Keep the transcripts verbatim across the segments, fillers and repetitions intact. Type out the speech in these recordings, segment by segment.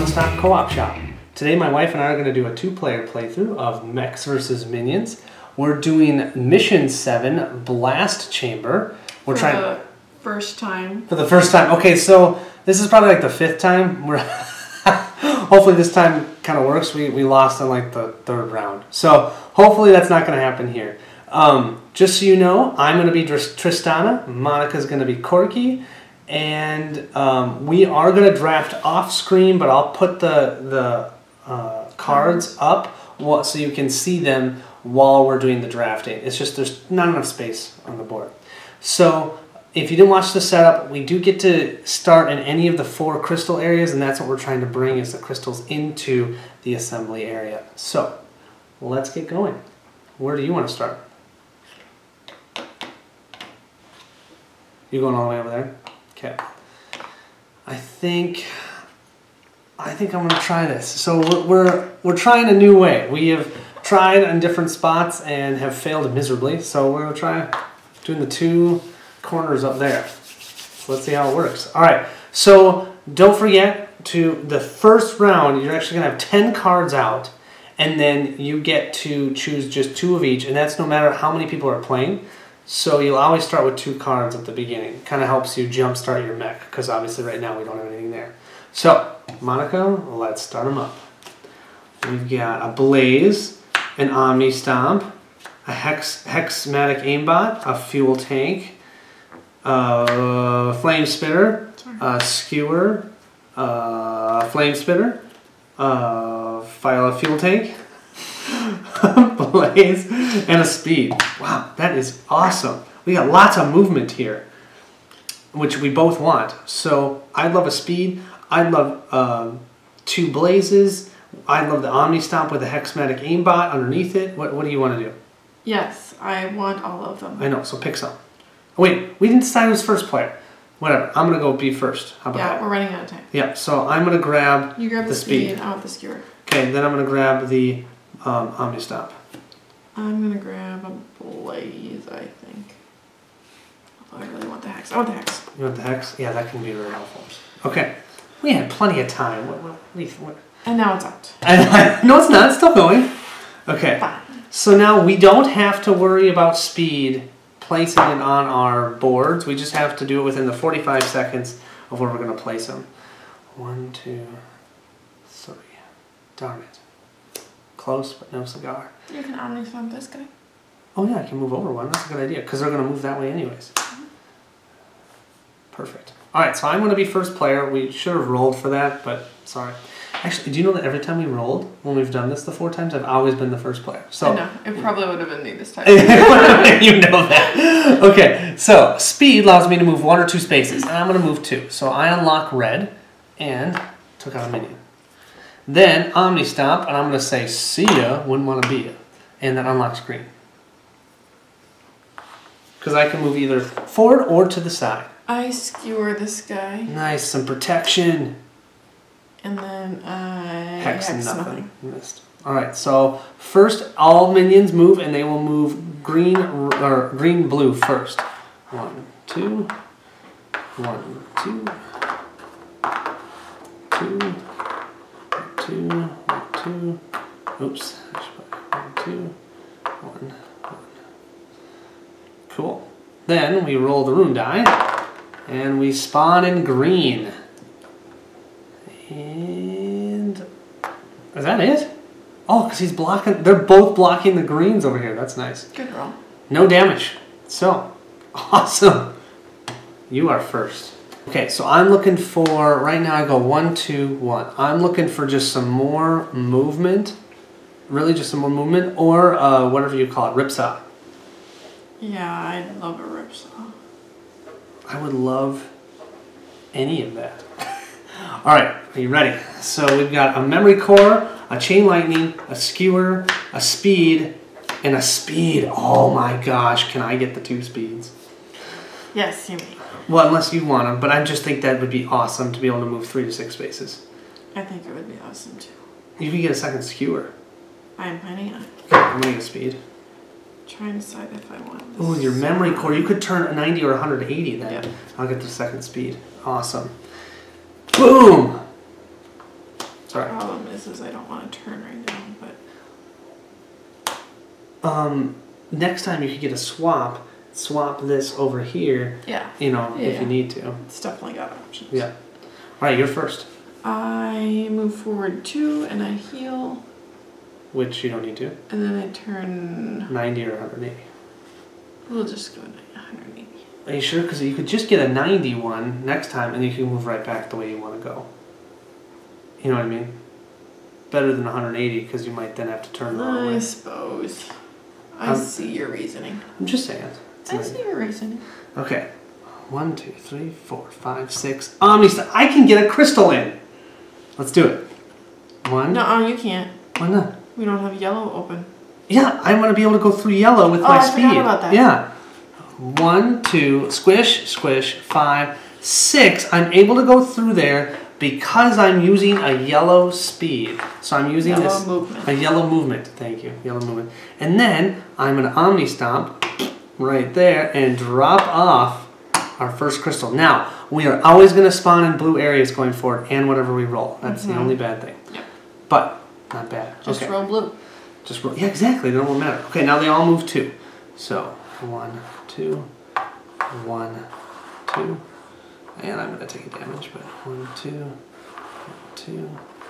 one-stop co-op shop. Today my wife and I are going to do a two-player playthrough of Mechs versus Minions. We're doing Mission seven, Blast Chamber. We're for trying the first time. For the first time. Okay, so this is probably like the fifth time. We're hopefully this time kind of works. We, we lost in like the third round. So hopefully that's not going to happen here. Um, just so you know, I'm going to be Tristana, Monica's going to be Corki, and um, we are going to draft off screen, but I'll put the, the uh, cards up so you can see them while we're doing the drafting. It's just there's not enough space on the board. So if you didn't watch the setup, we do get to start in any of the four crystal areas, and that's what we're trying to bring is the crystals into the assembly area. So let's get going. Where do you want to start? You going all the way over there? Okay. I think I think I'm gonna try this. So we're we're we're trying a new way. We have tried in different spots and have failed miserably. So we're gonna try doing the two corners up there. So let's see how it works. All right. So don't forget to the first round. You're actually gonna have ten cards out, and then you get to choose just two of each, and that's no matter how many people are playing. So you'll always start with two cards at the beginning. Kind of helps you jumpstart your mech, because obviously right now we don't have anything there. So, Monica, let's start them up. We've got a Blaze, an Omni Stomp, a Hex Hexmatic Aimbot, a Fuel Tank, a Flame Spitter, a Skewer, a Flame Spitter, a File a Fuel Tank, Blaze, and a Speed. Wow, that is awesome. We got lots of movement here, which we both want. So I'd love a Speed. I'd love um, two Blazes. I'd love the Omni Stomp with a Hexmatic Aimbot underneath it. What, what do you want to do? Yes, I want all of them. I know, so pick some. Oh, wait, we didn't decide who's first player. Whatever, I'm going to go be first. How about yeah, that? We're running out of time. Yeah, so I'm going to grab You grab the, the Speed. speed, I want the Skewer. Okay, then I'm going to grab the um, Omni Stomp. I'm going to grab a Blaze, I think. Although I really want the Hex. I want the Hex. You want the Hex? Yeah, that can be really helpful. Okay. We had plenty of time. What, what, what, what? And now it's out. No, it's not. It's still going. Okay. Fine. So now we don't have to worry about speed placing it on our boards. We just have to do it within the forty-five seconds of where we're going to place them. One, two, three. Darn it. Close, but no cigar. You can Omni Stomp this guy. Oh, yeah, I can move over one. That's a good idea, because they're going to move that way anyways. Mm-hmm. Perfect. All right, so I'm going to be first player. We should have rolled for that, but sorry. Actually, do you know that every time we rolled, when we've done this the four times, I've always been the first player. So I know. It probably would have been me this time. You know that. Okay, so speed allows me to move one or two spaces, and I'm going to move two. So I unlock red and took out a minion. Then Omni Stomp, and I'm going to say, see ya, wouldn't want to be ya. And that unlocks green. Because I can move either forward or to the side. I Skewer this guy. Nice, some protection. And then I Hex, hex nothing. nothing. Missed. All right. So first, all minions move, and they will move green or green blue first. One, two, one, two, two, two, one, two. Oops. I should put one, two, one, one. Cool. Then we roll the rune die, and we spawn in green. And is that it? Oh, because he's blocking. They're both blocking the greens over here. That's nice. Good roll. No damage. So awesome. You are first. Okay, so I'm looking for right now. I go one, two, one. I'm looking for just some more movement. Really, just some more movement, or uh, whatever you call it, ripsaw. Yeah, I'd love a ripsaw. I would love any of that. All right, are you ready? So we've got a memory core, a chain lightning, a skewer, a speed, and a speed. Oh my gosh, can I get the two speeds? Yes, you may. Well, unless you want them, but I just think that would be awesome to be able to move three to six spaces. I think it would be awesome too. You could get a second skewer. I am planning on it. Okay, I'm gonna get speed. Try and decide if I want this. Oh, your memory core. You could turn a ninety or a one eighty then. Yep. I'll get the second speed. Awesome. Boom! Sorry. The problem is, is I don't want to turn right now, but... Um, next time you could get a swap. Swap this over here. Yeah. You know, yeah, if yeah. you need to. It's definitely got options. Yeah. All right, you're first. I move forward two and I heal. Which you don't need to. And then I turn... ninety or one hundred eighty. We'll just go one hundred eighty. Are you sure? Because you could just get a ninety one next time and you can move right back the way you want to go. You know what I mean? Better than one hundred eighty because you might then have to turn the wrong way. I suppose. I Um, see your reasoning. I'm just saying. It's I not- see your reasoning. Okay. One, two, three, four, five, six. Omni Star. I can get a crystal in. Let's do it. One. No, you can't. Why not? We don't have yellow open. Yeah, I want to be able to go through yellow with Oh, my I speed. forgot about that. Yeah. One, two, squish, squish, five, six. I'm able to go through there because I'm using a yellow speed. So I'm using Yellow this movement. a yellow movement. Thank you, yellow movement. And then I'm gonna Omni Stomp right there and drop off our first crystal. Now we are always gonna spawn in blue areas going forward, and whatever we roll. That's Mm-hmm. the only bad thing. Yep. But not bad. Just okay. roll blue. Just roll. Yeah, exactly. They don't matter. Okay, now they all move two. So one, two, one, two, and I'm gonna take a damage, but one, two, one, two.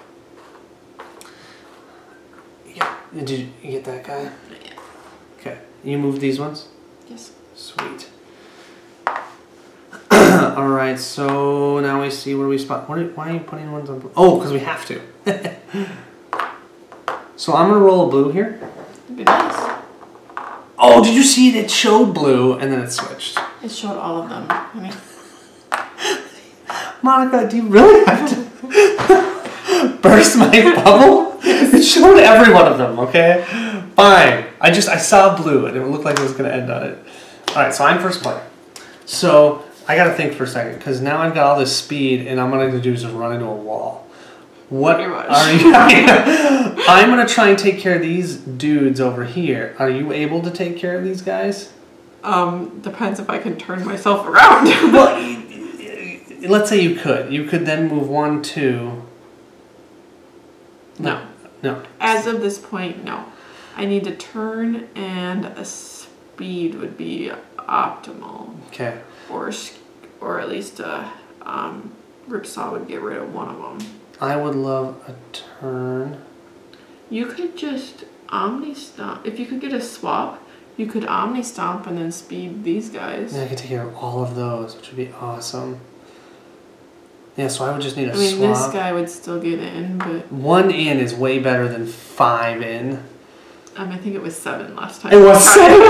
Yeah. Did you, you get that guy? Yeah. Okay. You moved these ones? Yes. Sweet. All right. So now we see where we spot. What are, why are you putting ones on blue? Oh, because we have to. So I'm gonna roll a blue here. It'd be nice. Oh, did you see it? It showed blue and then it switched. It showed all of them. I mean, Monica, do you really have to burst my bubble? It showed every one of them, okay? Fine. I just, I saw blue and it looked like it was going to end on it. All right, so I'm first player. So I got to think for a second because now I've got all this speed and I'm going to do is just run into a wall. What Pretty much. are you? I'm going to try and take care of these dudes over here. Are you able to take care of these guys? um, depends if I can turn myself around. Well, let's say you could. You could then move one, two. No. No. As of this point, no. I need to turn and a speed would be optimal. Okay. Or, s- or at least a um, Ripsaw would get rid of one of them. I would love a turn. You could just Omni Stomp. If you could get a swap, you could Omni Stomp and then speed these guys. Yeah, I could take care of all of those, which would be awesome. Yeah, so I would just need a I mean, swap. this guy would still get in, but One in is way better than five in. um, I think it was seven last time. It was seven.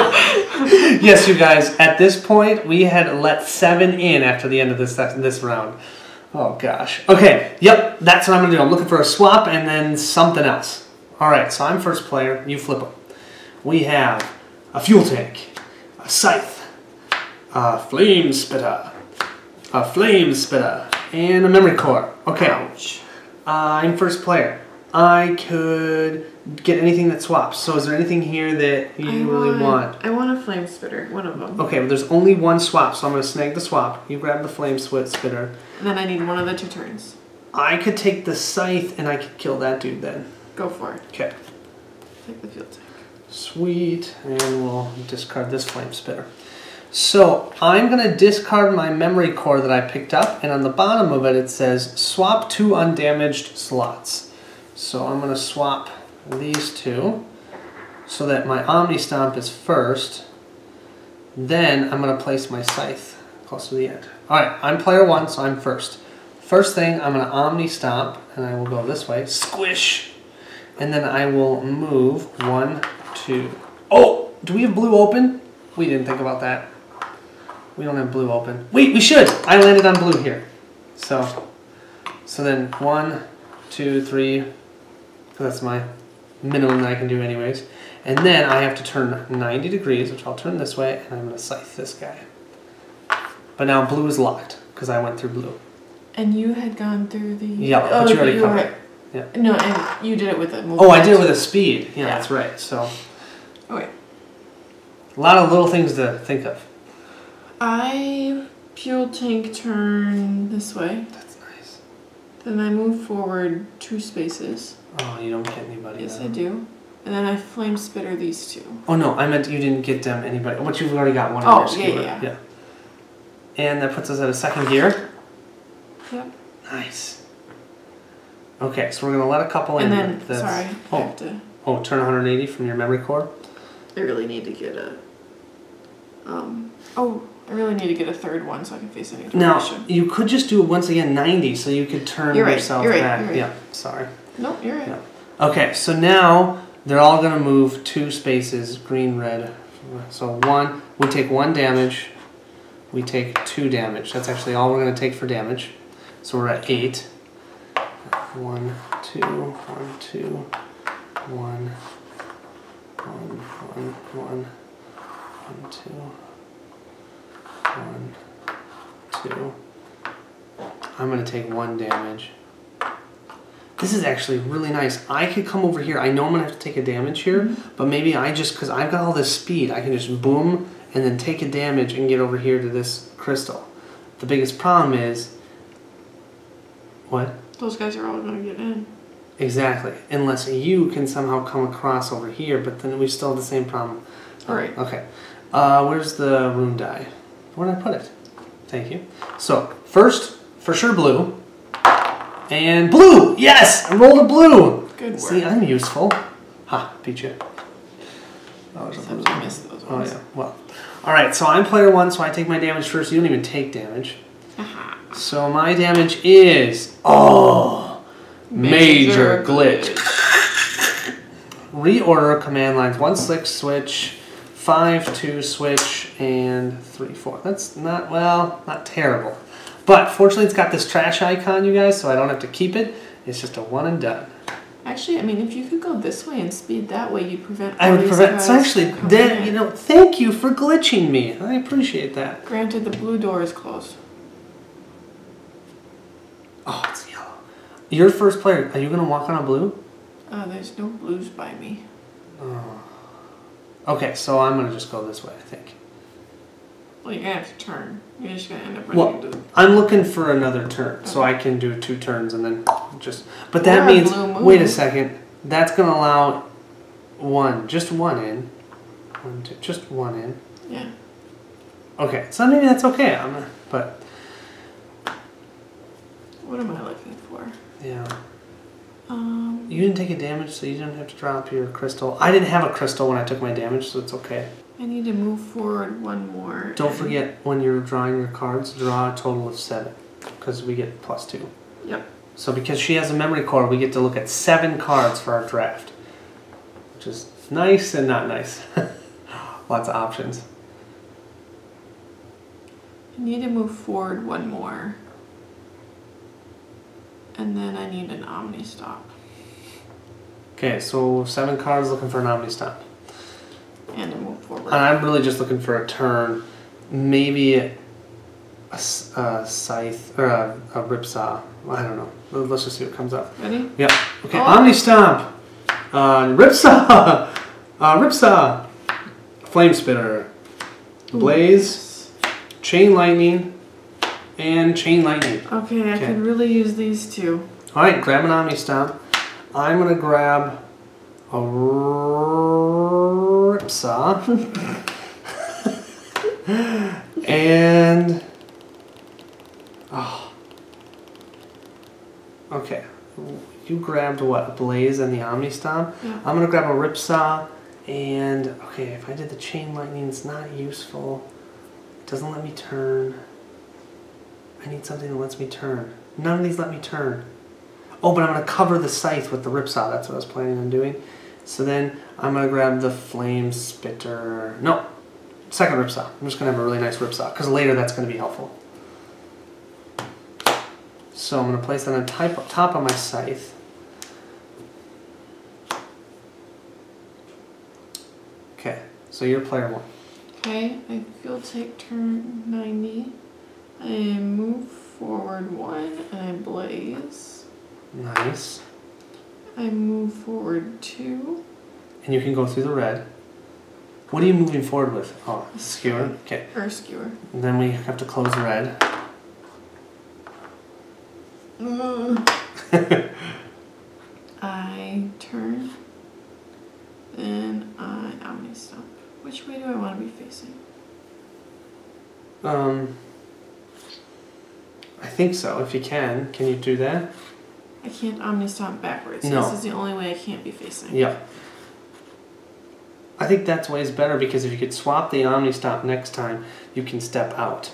Yes, you guys. At this point, we had let seven in after the end of this this round. Oh gosh. Okay. Yep. That's what I'm gonna do. I'm looking for a swap and then something else. All right. So I'm first player. You flip them. We have a fuel tank, a scythe, a flame spitter, a flame spitter, and a memory core. Okay. Ouch. Uh, I'm first player. I could get anything that swaps. So is there anything here that you I really want? I want a flame spitter, one of them. Okay, well there's only one swap, so I'm going to snag the swap. You grab the flame swit spitter. And then I need one of the two turns. I could take the scythe and I could kill that dude then. Go for it. Okay. Take the field tank. Sweet. And we'll discard this flame spitter. So I'm going to discard my memory core that I picked up, and on the bottom of it it says swap two undamaged slots. So I'm going to swap these two so that my Omni Stomp is first. Then I'm going to place my scythe close to the end. Alright, I'm player one, so I'm first. First thing, I'm going to Omni Stomp, and I will go this way. Squish! And then I will move one, two. Oh! Do we have blue open? We didn't think about that. We don't have blue open. Wait, we should! I landed on blue here. So, so then one, two, three. That's my minimum that I can do anyways. And then I have to turn ninety degrees, which I'll turn this way, and I'm going to scythe this guy. But now blue is locked, because I went through blue. And you had gone through the... Yeah, oh, but you already you covered were- it. Yeah. No, and you did it with a movement. Oh, I did it with a speed. Yeah, Yeah. that's right. So, Okay. a lot of little things to think of. I fuel tank turn this way. That's nice. Then I move forward two spaces. Oh, you don't get anybody. Yes, though. I do. And then I flame spitter these two. Oh no, I meant you didn't get them anybody. But you've already got one. Oh, on your yeah, skewer. yeah, yeah. And that puts us at a second gear. Yep. Nice. Okay, so we're gonna let a couple in. And then, that's, sorry, oh, I have to. oh, turn one hundred eighty from your memory core. I really need to get a. Um. Oh, I really need to get a third one so I can face any direction. Now you could just do it once again ninety, so you could turn you're right, yourself you're right, back. You're right. Yeah. Sorry. Nope, you're right. Yeah. Okay, so now they're all gonna move two spaces, green, red. So one, we take one damage. We take two damage. That's actually all we're gonna take for damage. So we're at eight. One, two, one, two, one, one, one, one, one, two, one, two. I'm gonna take one damage. This is actually really nice. I could come over here. I know I'm gonna have to take a damage here, mm-hmm. but maybe I just, cause I've got all this speed, I can just boom and then take a damage and get over here to this crystal. The biggest problem is, what? Those guys are all going to get in. Exactly. Unless you can somehow come across over here, but then we still have the same problem. Alright. Okay. Uh, where's the rune die? Where did I put it? Thank you. So, first, for sure blue. And blue! Yes! I rolled a blue! Good work. See, I'm useful. Ha, beat you. Oh, Except I missed those ones. Oh, yeah. Well. Alright, so I'm player one, so I take my damage first. You don't even take damage. Aha. So my damage is... Oh! Major, major glitch. glitch. Reorder command lines. One six switch, five two switch, and three four. That's not, well, not terrible. But fortunately it's got this trash icon, you guys, so I don't have to keep it. It's just a one and done. Actually, I mean, if you could go this way and speed that way, you'd prevent. I would prevent. So actually, then you know, thank you for glitching me. I appreciate that. Granted, the blue door is closed. Oh, it's yellow. You're first player. Are you gonna walk on a blue? Uh, there's no blues by me. Oh. Okay, so I'm gonna just go this way, I think. Well, you're gonna have to turn. You're just gonna end up running Well, into the... I'm looking for another turn, okay. So I can do two turns and then just... But that or means... A blue moon. Wait a second. That's going to allow one, just one in. One, two, just one in. Yeah. Okay, so maybe that's okay. I'm, but... What am I looking for? Yeah. Um... You didn't take a damage, so you didn't have to drop your crystal. I didn't have a crystal when I took my damage, so it's okay. I need to move forward one more. Don't forget, when you're drawing your cards, draw a total of seven. Because we get plus two. Yep. So because she has a memory core, we get to look at seven cards for our draft. Which is nice and not nice. Lots of options. I need to move forward one more. And then I need an Omni Stop. Okay, so seven cards looking for an Omni Stop. And to move forward. And I'm really just looking for a turn. Maybe a, a, a scythe, or a, a ripsaw. I don't know. Let's just see what comes up. Ready? Yeah. Okay, oh. Omni Stomp. Uh, ripsaw. Uh, ripsaw. Flame Spitter. Blaze. Ooh. Chain Lightning. And Chain Lightning. Okay, I okay. could really use these two. Alright, grab an Omni Stomp. I'm going to grab a ripsaw. And... Oh. Okay. You grabbed what? Blaze and the Omni Stomp? Yeah. I'm going to grab a ripsaw. And, okay, if I did the Chain Lightning, it's not useful. It doesn't let me turn. I need something that lets me turn. None of these let me turn. Oh, but I'm going to cover the scythe with the ripsaw. That's what I was planning on doing. So then I'm going to grab the Flame Spitter. No, second ripsaw. I'm just going to have a really nice ripsaw because later that's going to be helpful. So I'm going to place that on top of my scythe. Okay, so you're player one. Okay, I feel take turn ninety. I move forward one and I blaze. Nice. I move forward two. And you can go through the red. What are you moving forward with? Oh, skewer. Okay. Or skewer. And then we have to close red. Uh, I turn. Then I Omni Stomp. Which way do I want to be facing? Um, I think so. If you can, can you do that? I can't Omni Stomp backwards. So No. This is the only way I can't be facing. Yep. I think that's way is better because if you could swap the Omni Stomp next time, you can step out.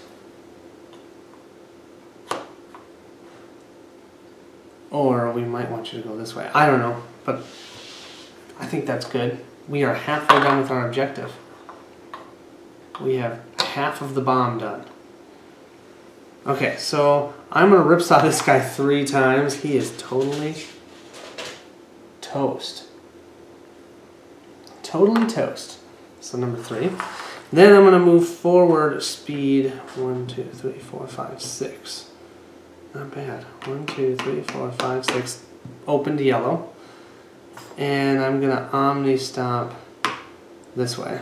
Or we might want you to go this way. I don't know, but I think that's good. We are halfway done with our objective. We have half of the bomb done. Okay, so I'm going to ripsaw this guy three times. He is totally toast. Totally toast. So number three. Then I'm going to move forward speed. One, two, three, four, five, six. Not bad. One, two, three, four, five, six. Opened yellow. And I'm going to Omni Stomp this way.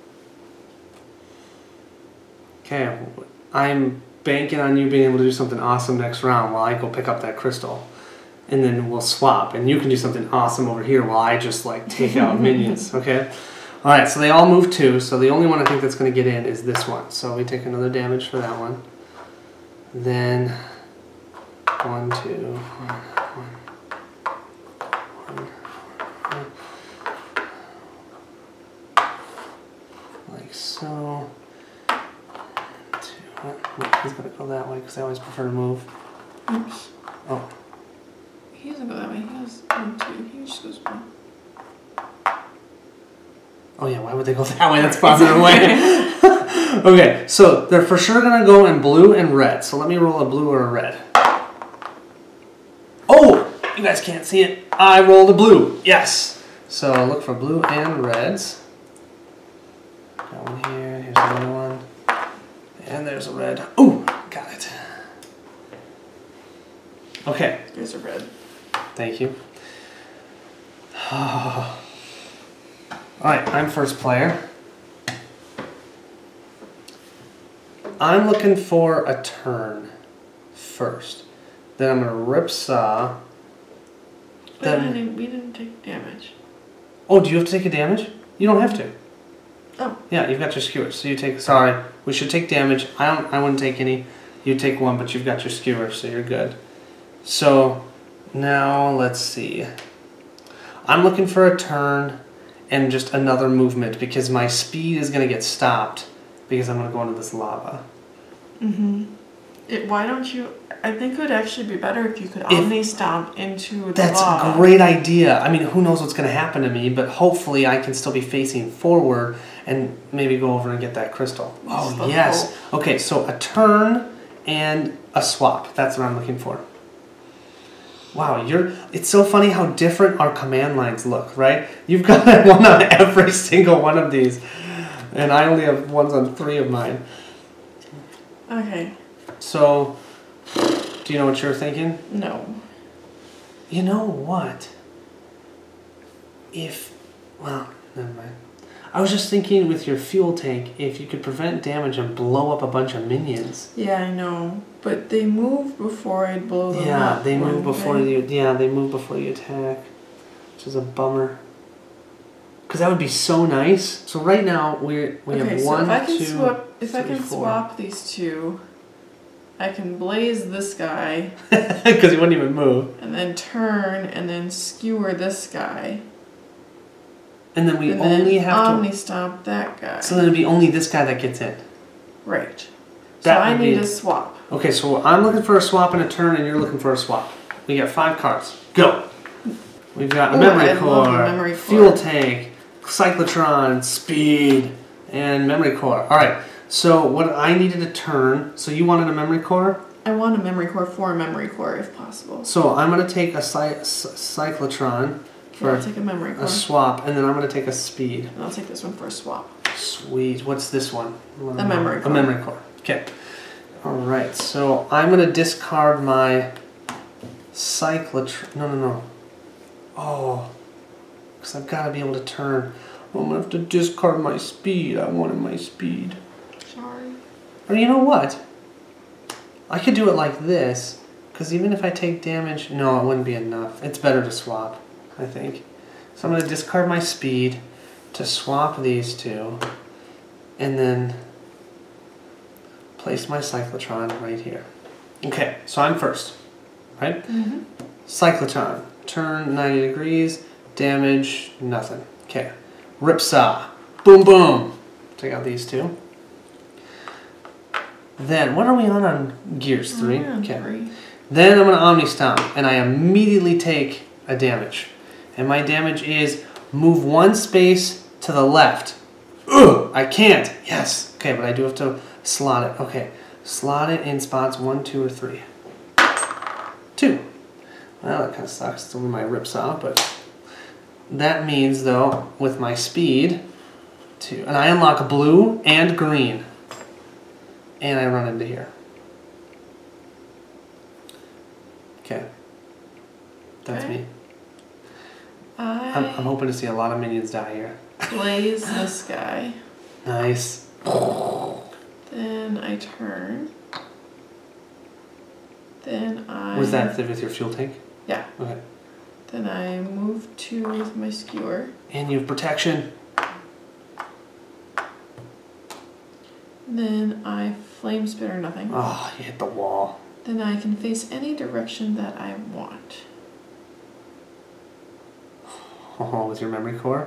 Okay, I'm banking on you being able to do something awesome next round while I go pick up that crystal. And then we'll swap. And you can do something awesome over here while I just like take out minions, okay? Alright, so they all move two. So the only one I think that's going to get in is this one. So we take another damage for that one. Then one, two, one, one, one, one. Like so. Two, one. He's going to go that way because I always prefer to move. Oops. Oh. He doesn't go that way. He goes one, two. He just goes one. Oh yeah, why would they go that way? That's farther away. Okay, so they're for sure going to go in blue and red. So let me roll a blue or a red. Oh! You guys can't see it. I rolled a blue. Yes! So look for blue and reds. Got one here. Here's another one. And there's a red. Oh! Got it. Okay. There's a red. Thank you. Alright, I'm first player. I'm looking for a turn first. Then I'm going to ripsaw. But Then, honey, we didn't take damage. oh, do you have to take a damage? You don't have to. Oh. Yeah, you've got your skewers. So you take, sorry, we should take damage. I don't. I wouldn't take any. You take one, but you've got your skewers, so you're good. So now let's see. I'm looking for a turn and just another movement because my speed is going to get stopped because I'm going to go into this lava. Mm-hmm. It, why don't you... I think it would actually be better if you could If- Omni Stomp into the That's lava. a great idea. I mean, who knows what's going to happen to me, but hopefully I can still be facing forward and maybe go over and get that crystal. Oh, Just yes. hope. Okay, so a turn and a swap. That's what I'm looking for. Wow, you're. It's so funny how different our command lines look, right? You've got one on every single one of these, and I only have ones on three of mine. Okay. So, do you know what you're thinking? No. You know what? If, well, never mind. I was just thinking with your fuel tank, if you could prevent damage and blow up a bunch of minions. Yeah, I know. But they move before I blow them Yeah, up. they move wouldn't before they? you. Yeah, they move before you attack, which is a bummer. Because that would be so nice. So right now we're we okay, have so one, if I can two, swap, if I three, can four. swap these two, I can blaze this guy Because he wouldn't even move. and then turn and then skewer this guy. And then we and only then have Omni to. Stomp that guy. So then it'd be only this guy that gets in. Right. So That I would need be- a swap. Okay, so I'm looking for a swap and a turn, and you're looking for a swap. We got five cards. Go. We've got a Ooh, memory I core, love a memory core. fuel tank, cyclotron, speed, and memory core. All right. So what I needed a turn. So you wanted a memory core. I want a memory core for a memory core if possible. So I'm gonna take a cy- cyclotron for I'll take a memory core. a swap, and then I'm gonna take a speed. And I'll take this one for a swap. Sweet. What's this one? A memory A core. memory core. Okay. All right. So I'm gonna discard my cyclotron. No, no, no. Oh, because I've got to be able to turn. Oh, I'm gonna have to discard my speed. I wanted my speed. Sorry. Or you know what? I could do it like this, Because even if I take damage, no, it wouldn't be enough. It's better to swap, I think. So I'm going to discard my speed to swap these two. And then place my cyclotron right here. Okay, so I'm first, right? Mm-hmm. Cyclotron, turn ninety degrees, damage, nothing. Okay, Ripsaw, boom boom. Take out these two. Then, what are we on on gears? Three? Oh, yeah, okay. three. Then I'm going to Omni Stomp, and I immediately take a damage. And my damage is move one space to the left. Ugh, I can't. Yes. Okay, but I do have to slot it. Okay, slot it in spots one, two, or three. Two. Well, that kind of sucks. It's only my Ripsaw, but that means, though, with my speed, to, and I unlock blue and green. And I run into here. Okay. That's Okay. me. I I'm, I'm hoping to see a lot of minions die here. blaze this guy. Nice. Then I turn. Then I... Was that with your fuel tank? Yeah. Okay. Then I move two with my skewer. And you have protection. Then I flame spit or nothing. Oh, you hit the wall. Then I can face any direction that I want. Oh, with your memory core?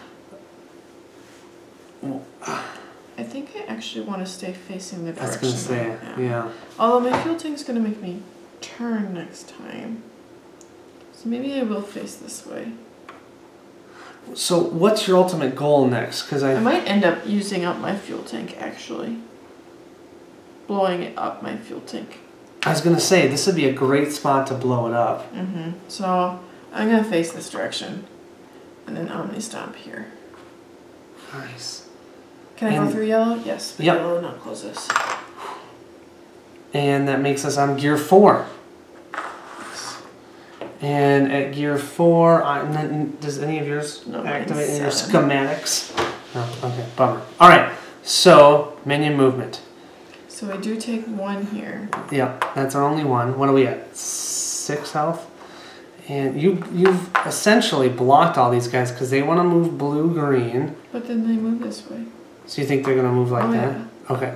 Yeah. I think I actually want to stay facing the I was direction. going to say, that I am. yeah. Although my fuel tank's going to make me turn next time. So maybe I will face this way. So what's your ultimate goal next? Because I... I might end up using up my fuel tank, actually. Blowing it up my fuel tank. I was going to say, this would be a great spot to blow it up. Mm-hmm. So I'm going to face this direction. And then Omni Stomp here. Nice. Can I And- go through yellow? Yes, but Yep. yellow not close this. And that makes us on gear four. And at gear four, I, n- does any of yours No, activate in your mine's schematics? No, okay, bummer. All right, so minion movement. So I do take one here. Yeah, that's our only one. What are we at? Six health? And you, you've essentially blocked all these guys because they want to move blue-green. But then they move this way. So you think they're going to move like Oh, that? yeah. Okay.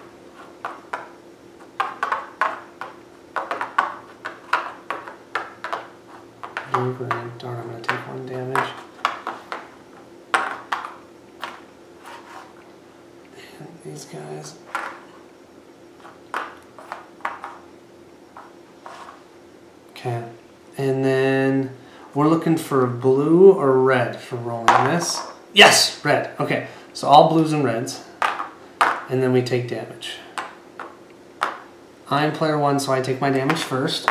Blue-green. Darn, I'm going to take one damage. And these guys. Okay. And then we're looking for blue or red for rolling this. Yes, red. Okay. So all blues and reds. And then we take damage. I'm player one, so I take my damage first.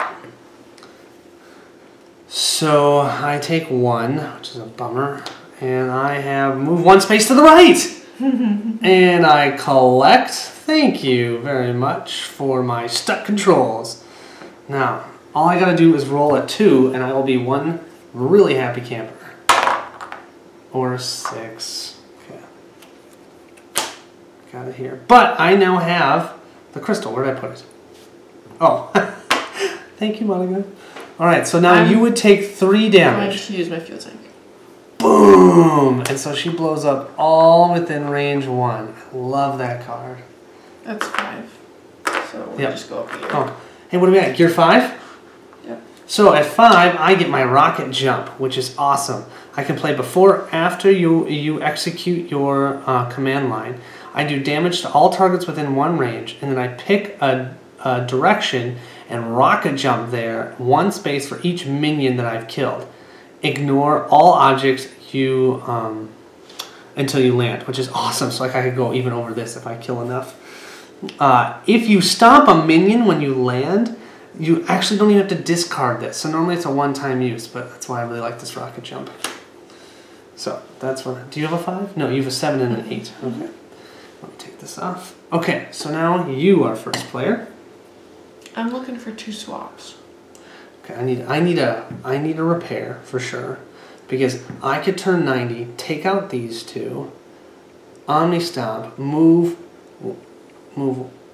So I take one, which is a bummer. And I have move one space to the right. And I collect. Thank you very much for my stuck controls. Now, all I gotta do is roll a two, and I will be one really happy camper. Or six. Okay. Got it here. But I now have the crystal. Where did I put it? Oh. Thank you, Monica. Alright, so now I'm you would take three I'm going damage. to use my fuel tank. Boom! And so she blows up all within range one. I love that card. That's five. So we'll Yep. just go up here. Oh. Hey, what are we at? Gear five? Yep. So at five, I get my rocket jump, which is awesome. I can play before, after you you execute your uh, command line. I do damage to all targets within one range, and then I pick a, a direction and rocket jump there, one space for each minion that I've killed. Ignore all objects you um, until you land, which is awesome. So like I could go even over this if I kill enough. Uh, if you stomp a minion when you land, you actually don't even have to discard this. So normally it's a one-time use, but that's why I really like this rocket jump. So that's what. Do you have a five? No, you have a seven and an eight. Okay. Let me take this off. Okay, so now you are first player. I'm looking for two swaps. Okay, I need I need a I need a repair for sure, because I could turn ninety, take out these two, Omni Stomp, move, move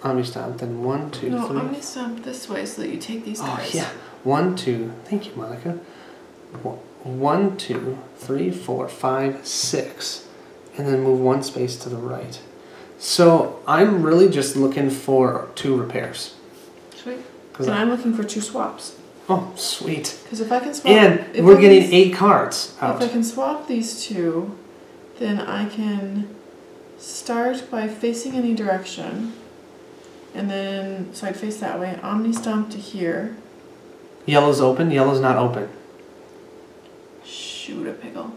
Omni Stomp. Then one, two, no, three. Omni Stomp this way so that you take these guys. Oh, yeah. One, two. Thank you, Monica. One, two, three, four, five, six. And then move one space to the right. So I'm really just looking for two repairs. Sweet. And I'm looking for two swaps. Oh, sweet. Because if I can swap... And we're getting eight cards out. If I can swap these two, then I can start by facing any direction. And then, so I'd face that way. Omni Stomp to here. Yellow's open, yellow's not open. Shoot a pickle.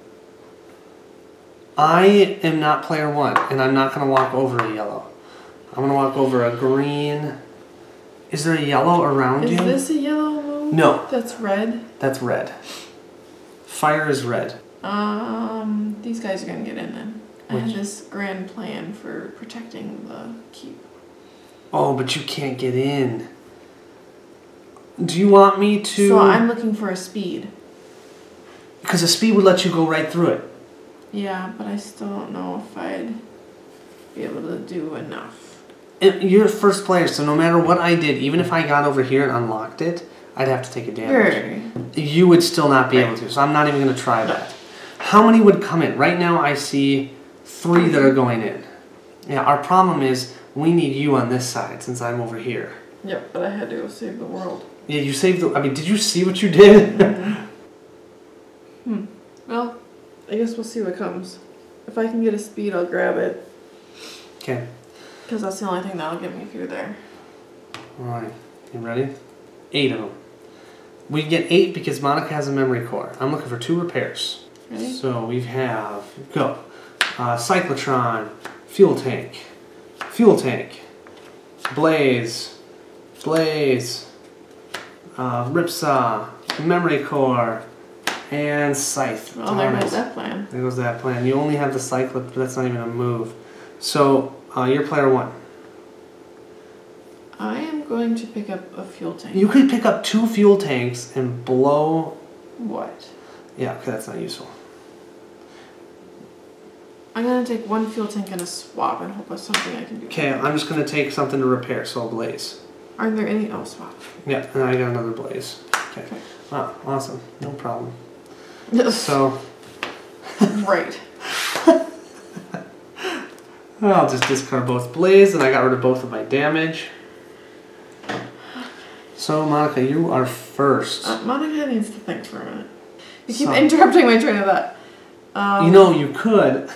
I am not player one, and I'm not going to walk over a yellow. I'm going to walk over a green. Is there a yellow around Is you? Is this a yellow move? No. That's red? That's red. Fire is red. Um, these guys are going to get in then. Which? I had this grand plan for protecting the keep. Oh, but you can't get in. Do you want me to... So I'm looking for a speed. Because a speed would let you go right through it. Yeah, but I still don't know if I'd be able to do enough. And you're first player, so no matter what I did, even if I got over here and unlocked it, I'd have to take a damage. Right. You would still not be able to, so I'm not even going to try that. How many would come in? Right now I see three that are going in. Yeah, our problem is we need you on this side since I'm over here. Yep, but I had to go save the world. Yeah, you saved the... I mean, did you see what you did? Mm-hmm. Hmm. Well, I guess we'll see what comes. If I can get a speed, I'll grab it. Okay. Because that's the only thing that'll get me through there. Alright, you ready? Eight of them. We get eight because Monica has a memory core. I'm looking for two repairs. Ready? So we have, go, uh, Cyclotron, Fuel Tank, Fuel Tank, Blaze, Blaze, uh, Ripsaw, Memory Core, and Scythe. Well, there goes that plan. There goes that plan. You only have the Cyclot, but that's not even a move. So, uh, you're player one. I am going to pick up a fuel tank. You could pick up two fuel tanks and blow... What? Yeah, okay, that's not useful. I'm going to take one fuel tank and a swap and hope that's something I can do. Okay, I'm just going to take something to repair, so I'll Blaze. Are there any... Oh, swap. Yeah, and I got another Blaze. Okay. Okay. Wow, awesome. No problem. Yes. So... Right. I'll just discard both Blaze, and I got rid of both of my damage. So, Monica, you are first. Uh, Monica needs to think for a minute. You keep So, interrupting my train of thought. Um, you know, you could.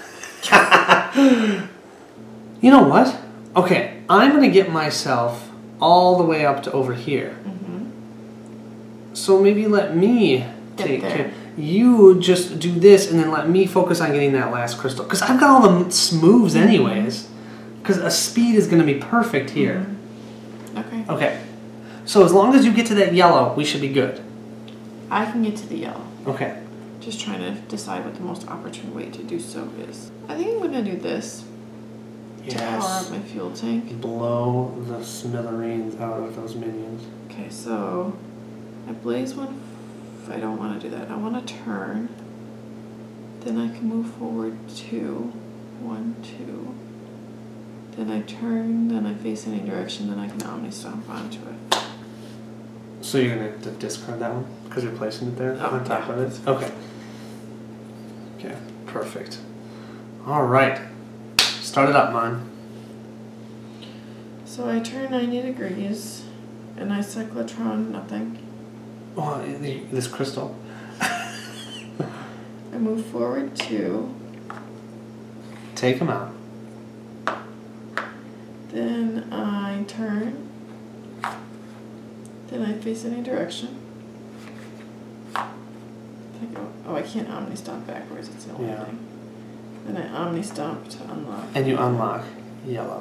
You know what? Okay, I'm going to get myself all the way up to over here. Mm-hmm. So maybe let me Get take there. care. You just do this and then let me focus on getting that last crystal. Because I've got all the moves anyways. Because a speed is going to be perfect here. Mm-hmm. Okay. Okay. So as long as you get to that yellow, we should be good. I can get to the yellow. Okay. Just trying to decide what the most opportune way to do so is. I think I'm going to do this. To power Yes. up my fuel tank. Blow the smithereens out of those minions. Okay, so I blaze one. If I don't want to do that, I want to turn. Then I can move forward two. One, two. Then I turn, then I face any direction, then I can Omni Stomp onto it. So you're going to discard that one? Because you're placing it there Oh, on top yeah. of it? Okay. Okay, perfect. Alright. Start it up, Mon. So I turn ninety degrees, and I cyclotron nothing. Oh, this crystal. I move forward two. Take him out. Then I turn. Then I face any direction. If I go, oh, I can't Omni Stomp backwards, it's the only Yeah. thing. Then I Omni Stomp to unlock. And you unlock yellow.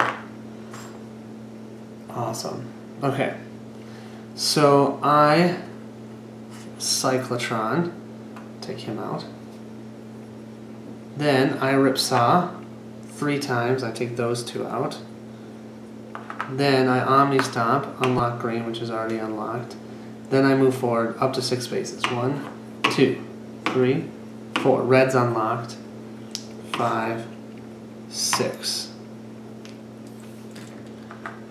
Awesome. Okay. So I Cyclotron. Take him out. Then I Ripsaw three times. I take those two out. Then I Omni Stomp, unlock green, which is already unlocked. Then I move forward up to six spaces. One, two, three, four. Red's unlocked. Five, six.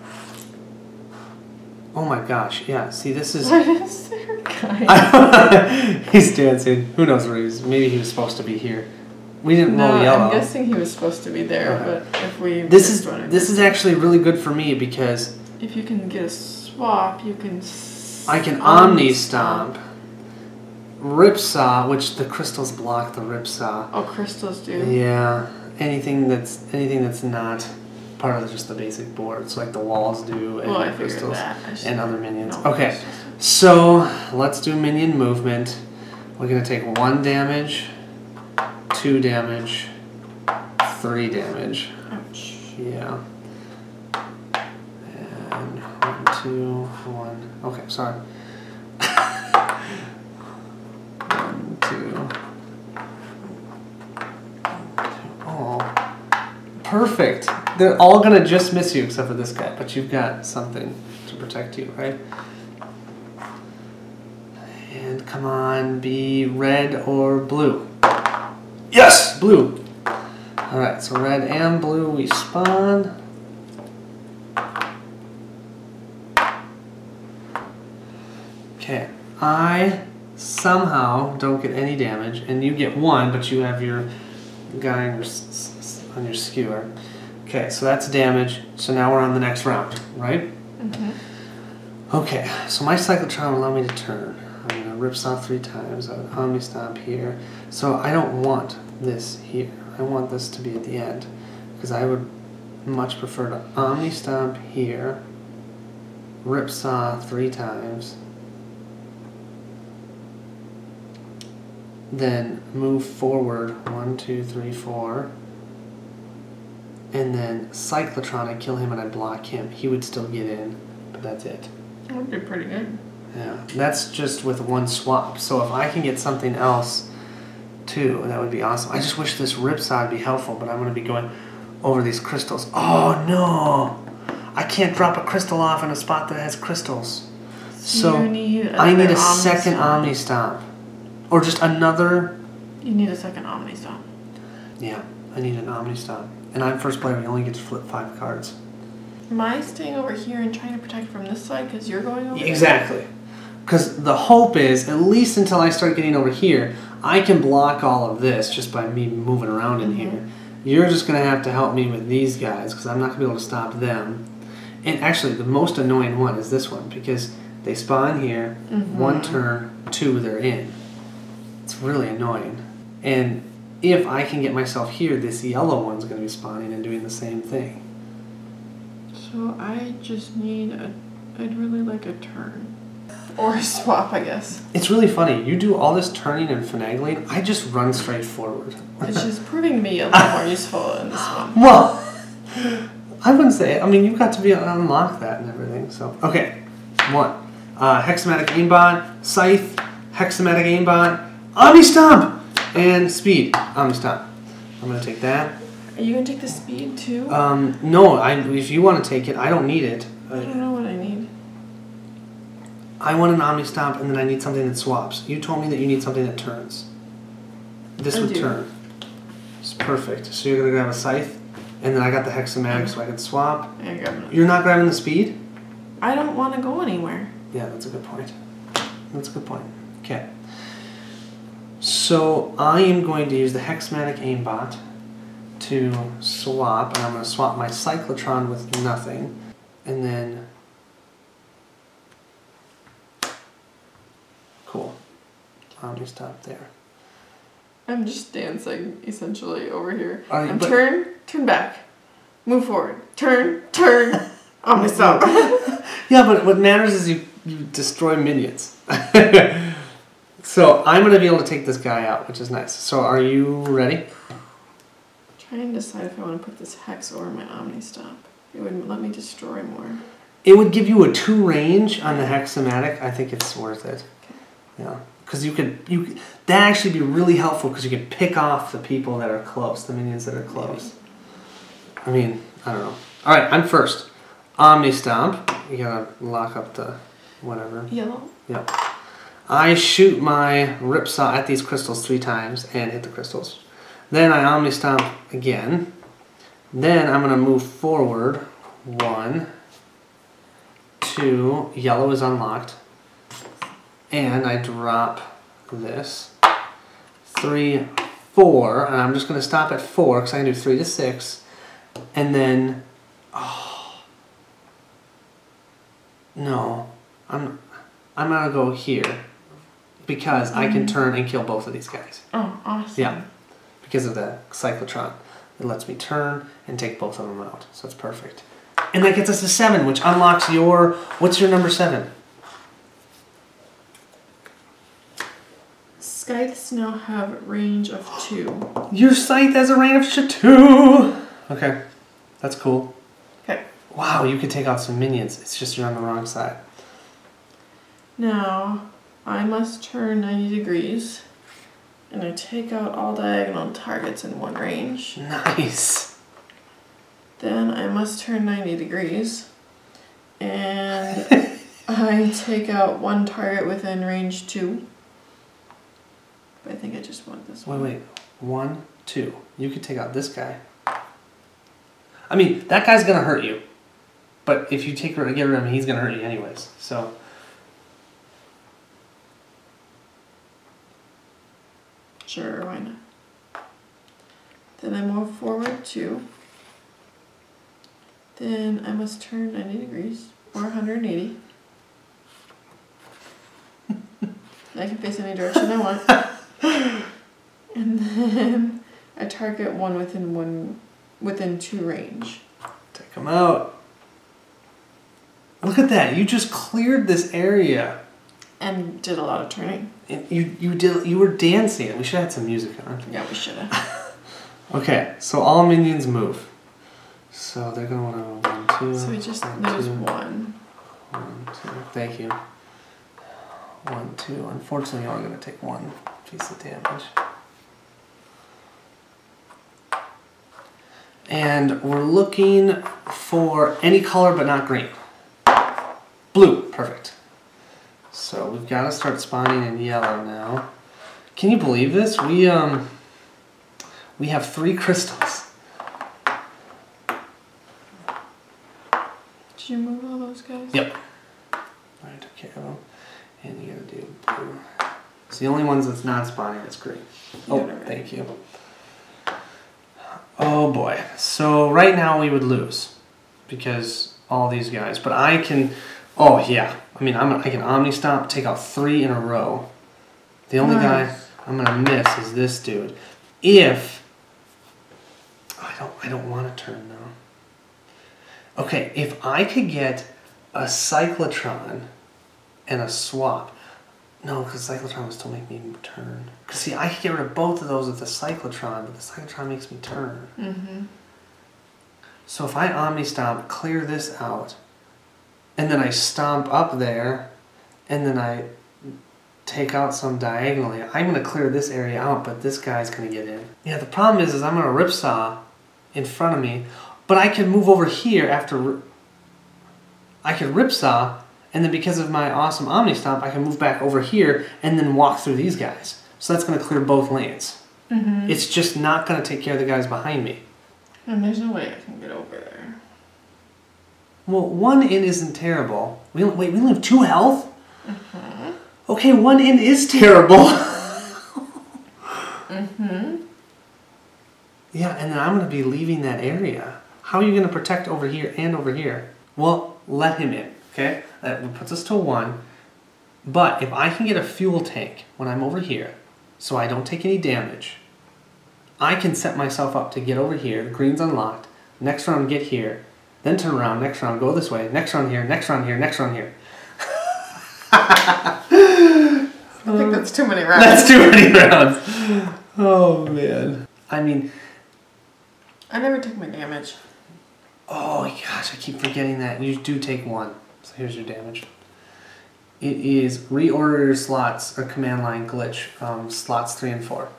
Oh my gosh, yeah. See, this is... What is there, guy? He's dancing. Who knows where he's... Maybe he was supposed to be here. We didn't no, roll yellow. I'm guessing he was supposed to be there, Okay. but if we... This is this is actually really good for me because... If you can get a swap, you can... I can Omni Stomp. Ripsaw, which the crystals block the Ripsaw. Oh, crystals do? Yeah. Anything that's anything that's not part of just the basic board. So like the walls do and Well, I the figured crystals that. I just- and other minions. no, Okay. crystals. So let's do minion movement. We're gonna take one damage, two damage, three damage. Ouch. Yeah. And one, two, one. Okay, sorry. One, two. One, two. Oh. Perfect. They're all gonna just miss you except for this guy, but you've got something to protect you, right? And come on, be red or blue. Yes, blue. All right, so red and blue, we spawn. Okay, I somehow don't get any damage, and you get one, but you have your guy on your, s- s- on your skewer. Okay, so that's damage. So now we're on the next round, right? Mm-hmm. Okay, so my Cyclotron will allow me to turn. I'm gonna Ripsaw three times. I would Omni Stomp here. So I don't want this here. I want this to be at the end, because I would much prefer to Omni Stomp here, Ripsaw three times, then move forward one, two, three, four, and then Cyclotron, I kill him and I block him. He would still get in, but that's it. That would be pretty good. Yeah, that's just with one swap. So if I can get something else too, that would be awesome. I just wish this Ripsaw would be helpful, but I'm going to be going over these crystals. Oh no! I can't drop a crystal off in a spot that has crystals. So you need I need a another second Omni Omni Stomp. Or just another... You need a second Omni Stomp. Yeah, I need an Omni Stomp. And I'm first player, we only get to flip five cards. Am I staying over here and trying to protect from this side because you're going over Exactly. Because the hope is, at least until I start getting over here, I can block all of this just by me moving around in Mm-hmm. here. You're just going to have to help me with these guys because I'm not going to be able to stop them. And actually, the most annoying one is this one because they spawn here, Mm-hmm. one turn, two, they're in. It's really annoying. And if I can get myself here, this yellow one's going to be spawning and doing the same thing. So I just need a... I'd really like a turn. Or a swap, I guess. It's really funny. You do all this turning and finagling. I just run straight forward. Which is proving to be a lot more useful in this one. Well, I wouldn't say it. I mean, you've got to be able to unlock that and everything. So, okay. One. Uh, Hexamatic Aimbot, Scythe, Hexamatic Aimbot, Omni Stomp, and Speed. Omni Stomp. I'm going to take that. Are you going to take the speed too? Um, no, I, if you want to take it, I don't need it. I don't know what I need. I want an Omni Stomp, and then I need something that swaps. You told me that you need something that turns. This I would do. turn. It's perfect. So you're going to grab a Scythe, and then I got the Hexamatic so I can swap. I grab another. You're not grabbing the Speed? I don't want to go anywhere. Yeah, that's a good point. That's a good point. Okay. So I am going to use the Hexamatic Aimbot to swap, and I'm going to swap my Cyclotron with nothing, and then... Cool. Omni Stop there. I'm just dancing, essentially, over here. Are you- I'm but- turn, turn back, move forward, turn, turn, Omni Stop. Yeah, but what matters is you, you destroy minions. So I'm going to be able to take this guy out, which is nice. So are you ready? Trying to decide if I want to put this Hex over my Omni Stop. It would let me destroy more. It would give you a two range on the Hexamatic. I think it's worth it. Yeah, because you could you that actually be really helpful because you could pick off the people that are close, the minions that are close. I mean, I don't know. All right, I'm first. Omni Stomp. You gotta lock up the whatever. Yellow. Yep. I shoot my Ripsaw at these crystals three times and hit the crystals. Then I Omni Stomp again. Then I'm gonna move forward one, two, yellow is unlocked. And I drop this. Three, four, and I'm just going to stop at four because I can do three to six. And then, oh, no, I'm, I'm going to go here because mm-hmm. I can turn and kill both of these guys. Oh, awesome. Yeah, because of the cyclotron. It lets me turn and take both of them out, so it's perfect. And that gets us to seven, which unlocks your, what's your number seven? Scythes now have range of two. Your scythe has a range of two! Okay, that's cool. Okay. Wow, you can take out some minions. It's just you're on the wrong side. Now, I must turn ninety degrees. And I take out all diagonal targets in one range. Nice. Then I must turn ninety degrees. And I take out one target within range two. But I think I just want this one. Wait, wait. One, two. You could take out this guy. I mean, that guy's going to hurt you. But if you take get rid of him, he's going to hurt you anyways. So... Sure, why not? Then I move forward two. Then I must turn ninety degrees, or one hundred eighty. I can face any direction I want. And then I target one within one, within two range. Take him out. Look at that! You just cleared this area. And did a lot of turning. You you did you were dancing. We should have had some music on. Yeah, we should have. Okay, so all minions move. So they're gonna want to one, two. So we just one, lose two, one. One, two. Thank you. One, two. Unfortunately, you're only gonna take one piece of damage. And we're looking for any color but not green. Blue, perfect. So we've got to start spawning in yellow now. Can you believe this? We um we have three crystals. Did you move all those guys? Yep. I took care of them. And you gotta do blue. It's the only ones that's not spawning is green. Oh, thank you. Oh boy. So right now we would lose because all these guys. But I can. Oh yeah. I mean, I'm, I can Omni Stomp, take out three in a row. The only nice. guy I'm gonna miss is this dude. If oh, I don't, I don't want to turn though. Okay, if I could get a cyclotron and a swap. No, because cyclotron would still make me turn. Cause see, I could get rid of both of those with the cyclotron, but the cyclotron makes me turn. Mm-hmm. So if I Omni Stomp, clear this out. And then I stomp up there, and then I take out some diagonally. I'm going to clear this area out, but this guy's going to get in. Yeah, the problem is, is I'm going to ripsaw in front of me, but I can move over here after... I could ripsaw, and then because of my awesome Omni Stomp, I can move back over here and then walk through these guys. So that's going to clear both lanes. Mm-hmm. It's just not going to take care of the guys behind me. And there's no way I can get over there. Well, one in isn't terrible. We wait, we only have two health? Mm-hmm. Okay, one in is terrible. Mm-hmm. Yeah, and then I'm going to be leaving that area. How are you going to protect over here and over here? Well, let him in, okay? That puts us to one. But if I can get a fuel tank when I'm over here, so I don't take any damage, I can set myself up to get over here. The green's unlocked. Next round, get here. Then turn around, next round, go this way, next round here, next round here, next round here. I think that's too many rounds. That's too many rounds. Oh, man. I mean... I never took my damage. Oh, gosh, I keep forgetting that. You do take one. So here's your damage. It is reorder your slots, or command line glitch, um, slots three and four.